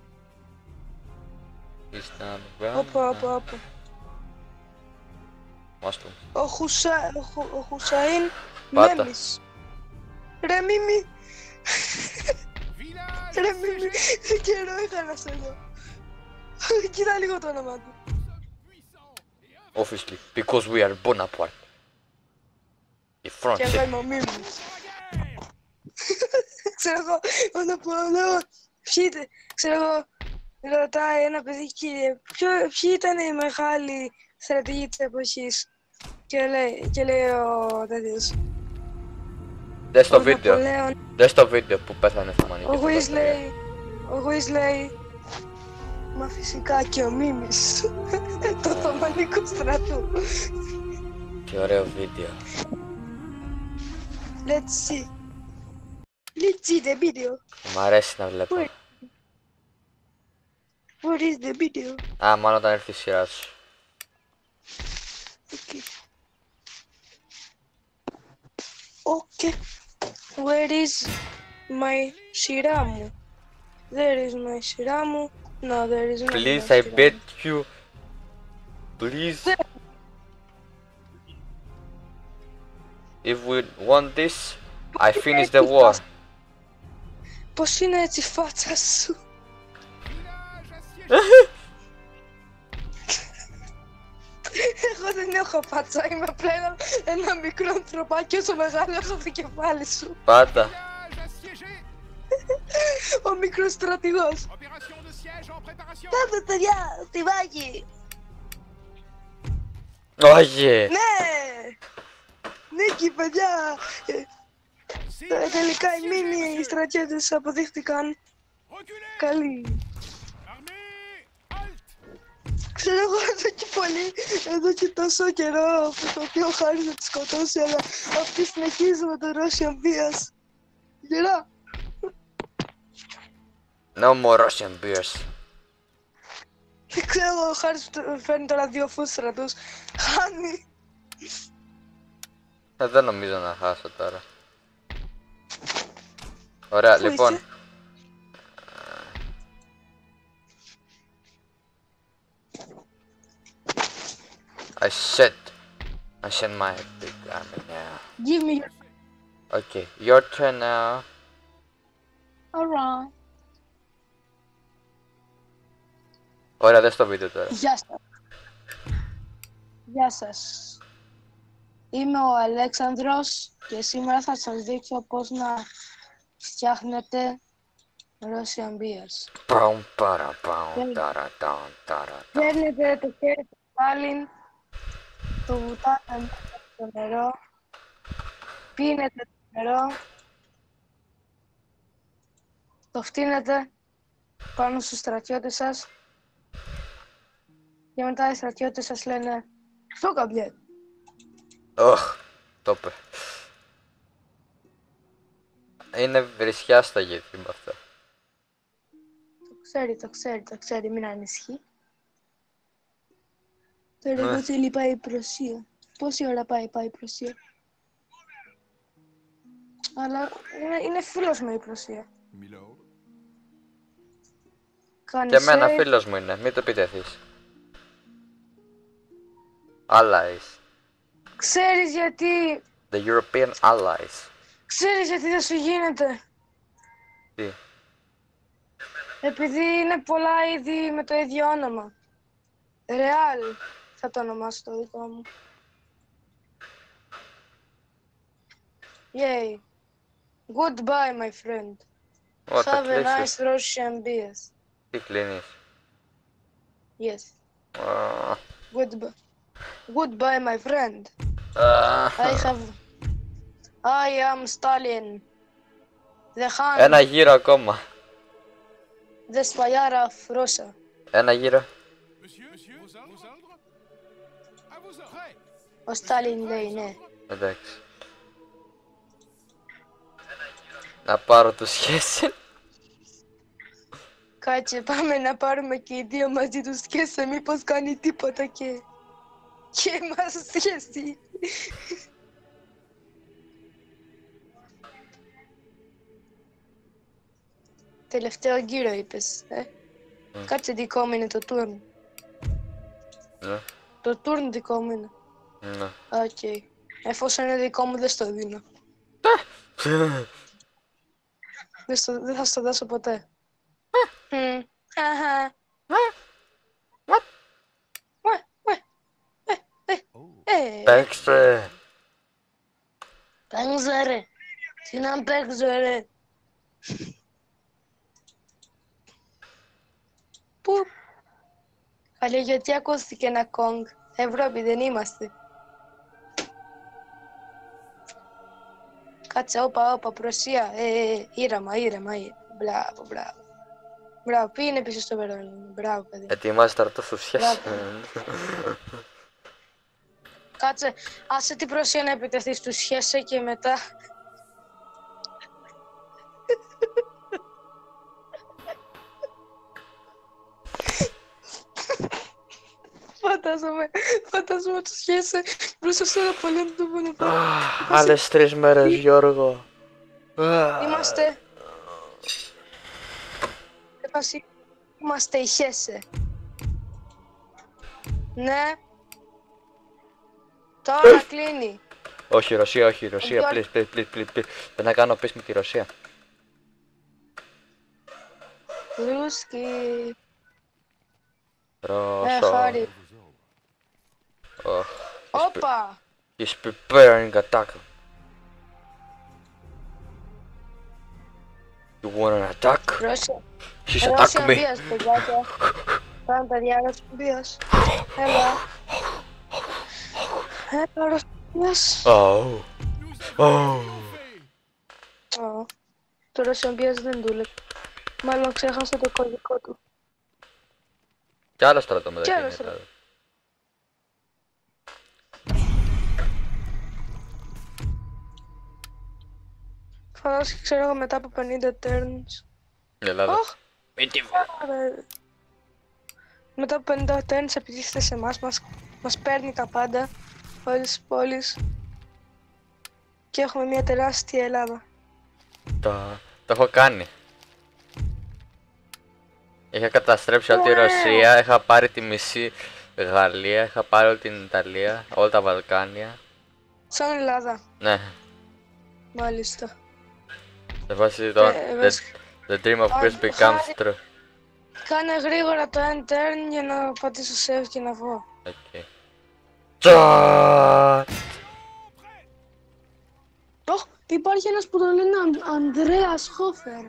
Όπα. Μόστο. Ο Χουσαΐν Πάτα. Μέμις. Ρε Μίμη. Village Ρε Μίμη. Τι καιρό είχα να σε δω. Κοίτα λίγο το όνομα του. puissant et Obviously. Because we are Bonaparte. Η Και France. εγώ είμαι ο Μίμης. Ξέρω εγώ, όταν πω, λέω, ξέρω εγώ, ρωτάει ένα παιδί, κύριε, ποιοι ήταν οι μεγάλοι στρατηγοί της εποχής? Και λέει ο τέτοιος. Δες το ο βίντεο. Ναπολέον, Δες το βίντεο που πέθανε στο μανίκι. ο Weasley, μα φυσικά και ο Μίμης, το Οθωμανικού στρατού. Τι ωραίο βίντεο. Let's see the video. Μ' αρέσει να βλέπω. What is the video? Α, μάλλον όταν έρθει η σειρά σου. Okay. Where is my σειρά μου? There is my σειρά μου. No, there is not Please, my I σειρά bet μου. you. Please. If we want this, I finish the war. Πώς είναι έτσι η φάτσα σου? village assiégé. Εγώ δεν έχω φάτσα, είμαι απλά ένα μικρό ανθρωπάκι όσο μεγάλο όσο το κεφάλι σου. Πάντα. Village assiégé. Ο μικρός στρατηγός. Opération de siège en préparation. Πάμε παιδιά, στη μάχη. Όχι. Ναι! Νίκη παιδιά! Τελικά οι μήνυοι στρατιώτες αποδείχτηκαν Reculez. καλοί. Armée. Halte. Ξέρω εγώ εδώ και τόσο καιρό που το οποίο χάρη να τη σκοτώσει, αλλά αυτή συνεχίζει με το Russian Bias. Γερά! No more Russian beers. Δεν ξέρω, ο Χάρης που φέρνει τώρα 2 φούστρατους. Χάνει. Δεν νομίζω να χάσω τώρα. Ωραία, Πού λοιπόν. είσαι? I said I send my big army now. Give me your... Okay, your turn now. Alright. Ωραία, δες το βίντεο τώρα. Γεια σας. Γεια σας. Είμαι ο Αλέξανδρος και σήμερα θα σας δείξω πώς να φτιάχνετε Russian beers. Παουμ, παρα, παουμ, ταρα, ταουμ, ταρα, ταουμ. Παίρνετε το χέρι του Στάλιν, το βουτάτε μέσα στο νερό, πίνετε το νερό, το φτύνετε πάνω στους στρατιώτες σας και μετά οι στρατιώτες σας λένε «Σούκα μπλε». Οχ, το είπε. Είναι βρισιά στα γεύση με αυτά. Το ξέρει, μην ανησυχεί. Τώρα εγώ θέλει πάει η προσία. Πόση ώρα πάει η προσία. Αλλά είναι φίλος με η προσία. Milord. Κάνει Και εμένα save. φίλος μου είναι, μην το επιτεθείς. Allies. Ξέρεις γιατί... The European allies. Ξέρεις γιατί δεν σου γίνεται. Τι. Επειδή είναι πολλά είδη με το ίδιο όνομα. Real θα το ονομάσω το δικό μου. Yay. Goodbye, my friend. Ω, το Have a κλείσεις. nice Russian beers. Τι κλείνεις. Yes. Ω, Goodbye. Goodbye, my friend. α, I am Stalin. The Khan, Ένα γύρο ακόμα. the Spyar of Russia. Ένα γύρο. Monsieur, vos ordres? À vos ordres. Ο Στάλιν λέει ναι. Εντάξει. Να πάρω το σχέση. Κάτσε, πάμε να πάρουμε και οι δύο μαζί του σχέση, μήπως κάνει τίποτα και μας σχέση. Τελευταίο γύρο είπες, Κάτσε, δικό μου είναι το turn. Ναι, Το turn δικό μου είναι. ναι. Οκ. Εφόσον είναι δικό μου δεν στο δίνω. Δεν θα στο δώσω ποτέ. Χαχα. What? Παίξτε. Παίξε ρε. Τι να παίξω ρε. Πού. Καλή, γιατί ακούστηκε ένα κόγκ. Ευρώπη δεν είμαστε. Κάτσε, όπα, προσία. Ήρεμα. Μπράβο. Μπράβο, πήγαινε πίσω στο Βερολίνο. Μπράβο, παιδί. Ετοιμάζει τώρα το σχέση. Κάτσε, άσε την προσία να επιτεθείς του σχέσαι και μετά... Φαντάζομαι του σχέσαι μπροστά σε ένα πολέμο του Βονοπά. Άλλες 3 μέρες, Γιώργο. Είμαστε... Είμαστε οι Χέσε. Ναι. Τώρα κλείνει. Όχι, Ρωσία, please. Δεν να κάνω πεις με τη Ρωσία. Ρούσκι. Ρώσο. Χάρη. Oh, Όπα. he's preparing attack. You want an attack? Ρώσια. He's attack me. Ρώσια, παιδάκια. Πάμε, παιδιά, Ρώσια. Έλα. Ρώσια. Oh. Το Russian Beers δεν δούλευε. Μάλλον ξέχασα το κωδικό του. Κι άλλο στρατό Κι μεταξύ άλλο είναι στρατό. τώρα. Φαντάζομαι, ξέρω εγώ, μετά από 50 turns. Η Ελλάδα. Οχ! Μην τη Μετά από 50 turns επιτίθεται σε εμάς, μας παίρνει τα πάντα, όλες τις πόλεις. Και έχουμε μια τεράστια Ελλάδα. Το έχω κάνει. Είχα καταστρέψει όλη τη Ρωσία, είχα πάρει τη μισή Γαλλία, είχα πάρει όλη την Ιταλία, όλα τα Βαλκάνια. Σαν Ελλάδα. Ναι, Μάλιστα. σε φάση το The dream of Chris becomes true. Κάνε γρήγορα το end turn για να πατήσω save και να βγω. Okay. Τσα! Ωχ, υπάρχει ένας που το λένε Ανδρέας Χόφερ.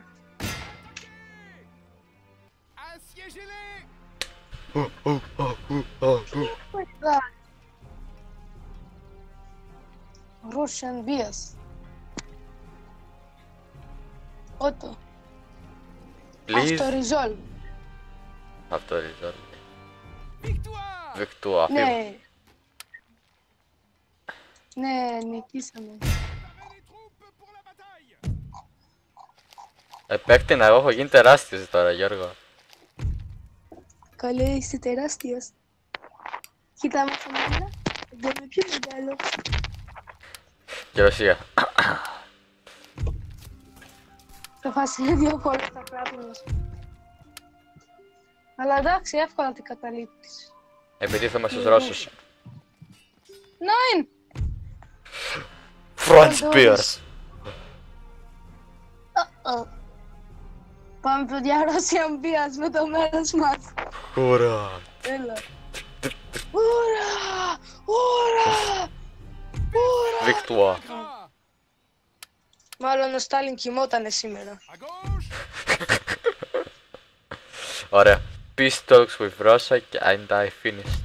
Assiégez-les! Russian BS. Ότο. Please. Αυτοριζόλ. Αυτό result. Victoire! Victoire. Ναι. Ναι, νικήσαμε. Les troupes pour la bataille! Επέκτηνα, εγώ έχω γίνει τεράστιος τώρα, Γιώργο. Καλέ, είσαι τεράστιος. Κοίτα μας εμένα. Δεν είμαι πιο μεγάλο. Και Ρωσία. Θα φας είναι 2 φορές τα κράτη μας. Αλλά εντάξει, εύκολα την καταλήψεις. Επιτίθεμαι στους Ρώσους. Nein! French Spears. Πάμε παιδιά, Russian BS με το μέρος μας. Ουρά. Έλα. Ουρά! Ουρά! Ουρά! Victoire. Ah! Μάλλον ο Στάλιν κοιμότανε σήμερα. À gauche! Ωραία. Peace talks with Russia and I finished.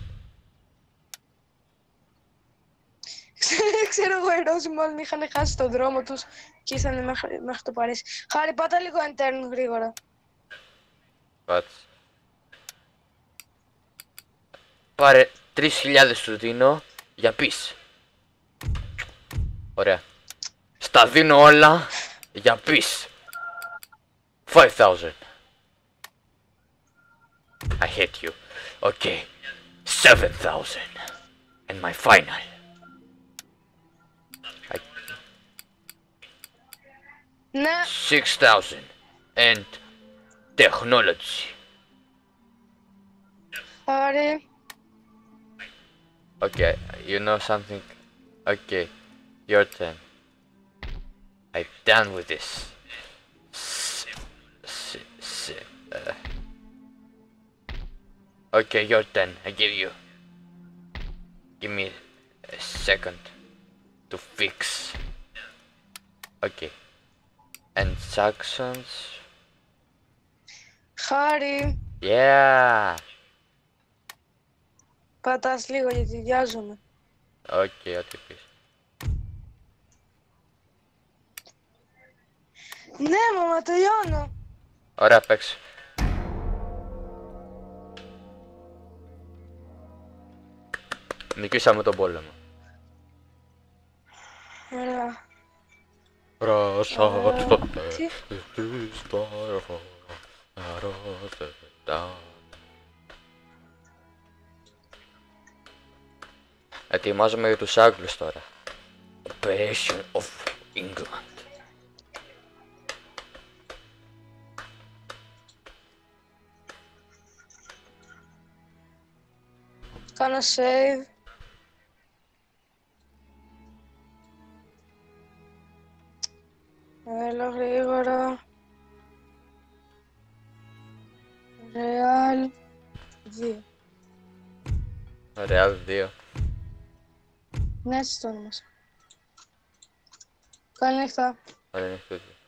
Ξέρω εγώ, οι Ρώσοι μάλλον είχαν χάσει τον δρόμο τους και ήρθαν μέχρι το Παρίσι. Χάρη, πάτα λίγο intern γρήγορα. Κάτσε. Πάρε 3.000 σου δίνω για peace. Ωραία. Στα δίνω όλα για peace. 5,000. I hate you. Okay. 7,000. And my final. Ναι, 6,000. And technology. Χάρη. Okay, you know something? Okay, your turn. I'm done with this. Okay, your turn. I give you. Give me a second to fix. Okay. And Saxons. Χάρη. Yeah. Πατάς λίγο γιατί βιάζομαι. Okay, ό,τι πεις. Ναι, μάμα, τελειώνω. Ωραία, παίξε. Νικήσαμε τον πόλεμο. Ωραία. Ράσα Τι? Ετοιμάζομαι για τους Άγγλους τώρα. Operation of England. Κάνω save. Έλα γρήγορα. Real 2. Real 2. Ναι, έτσι το όνομασα. Καλή νύχτα. Ωραία, είναι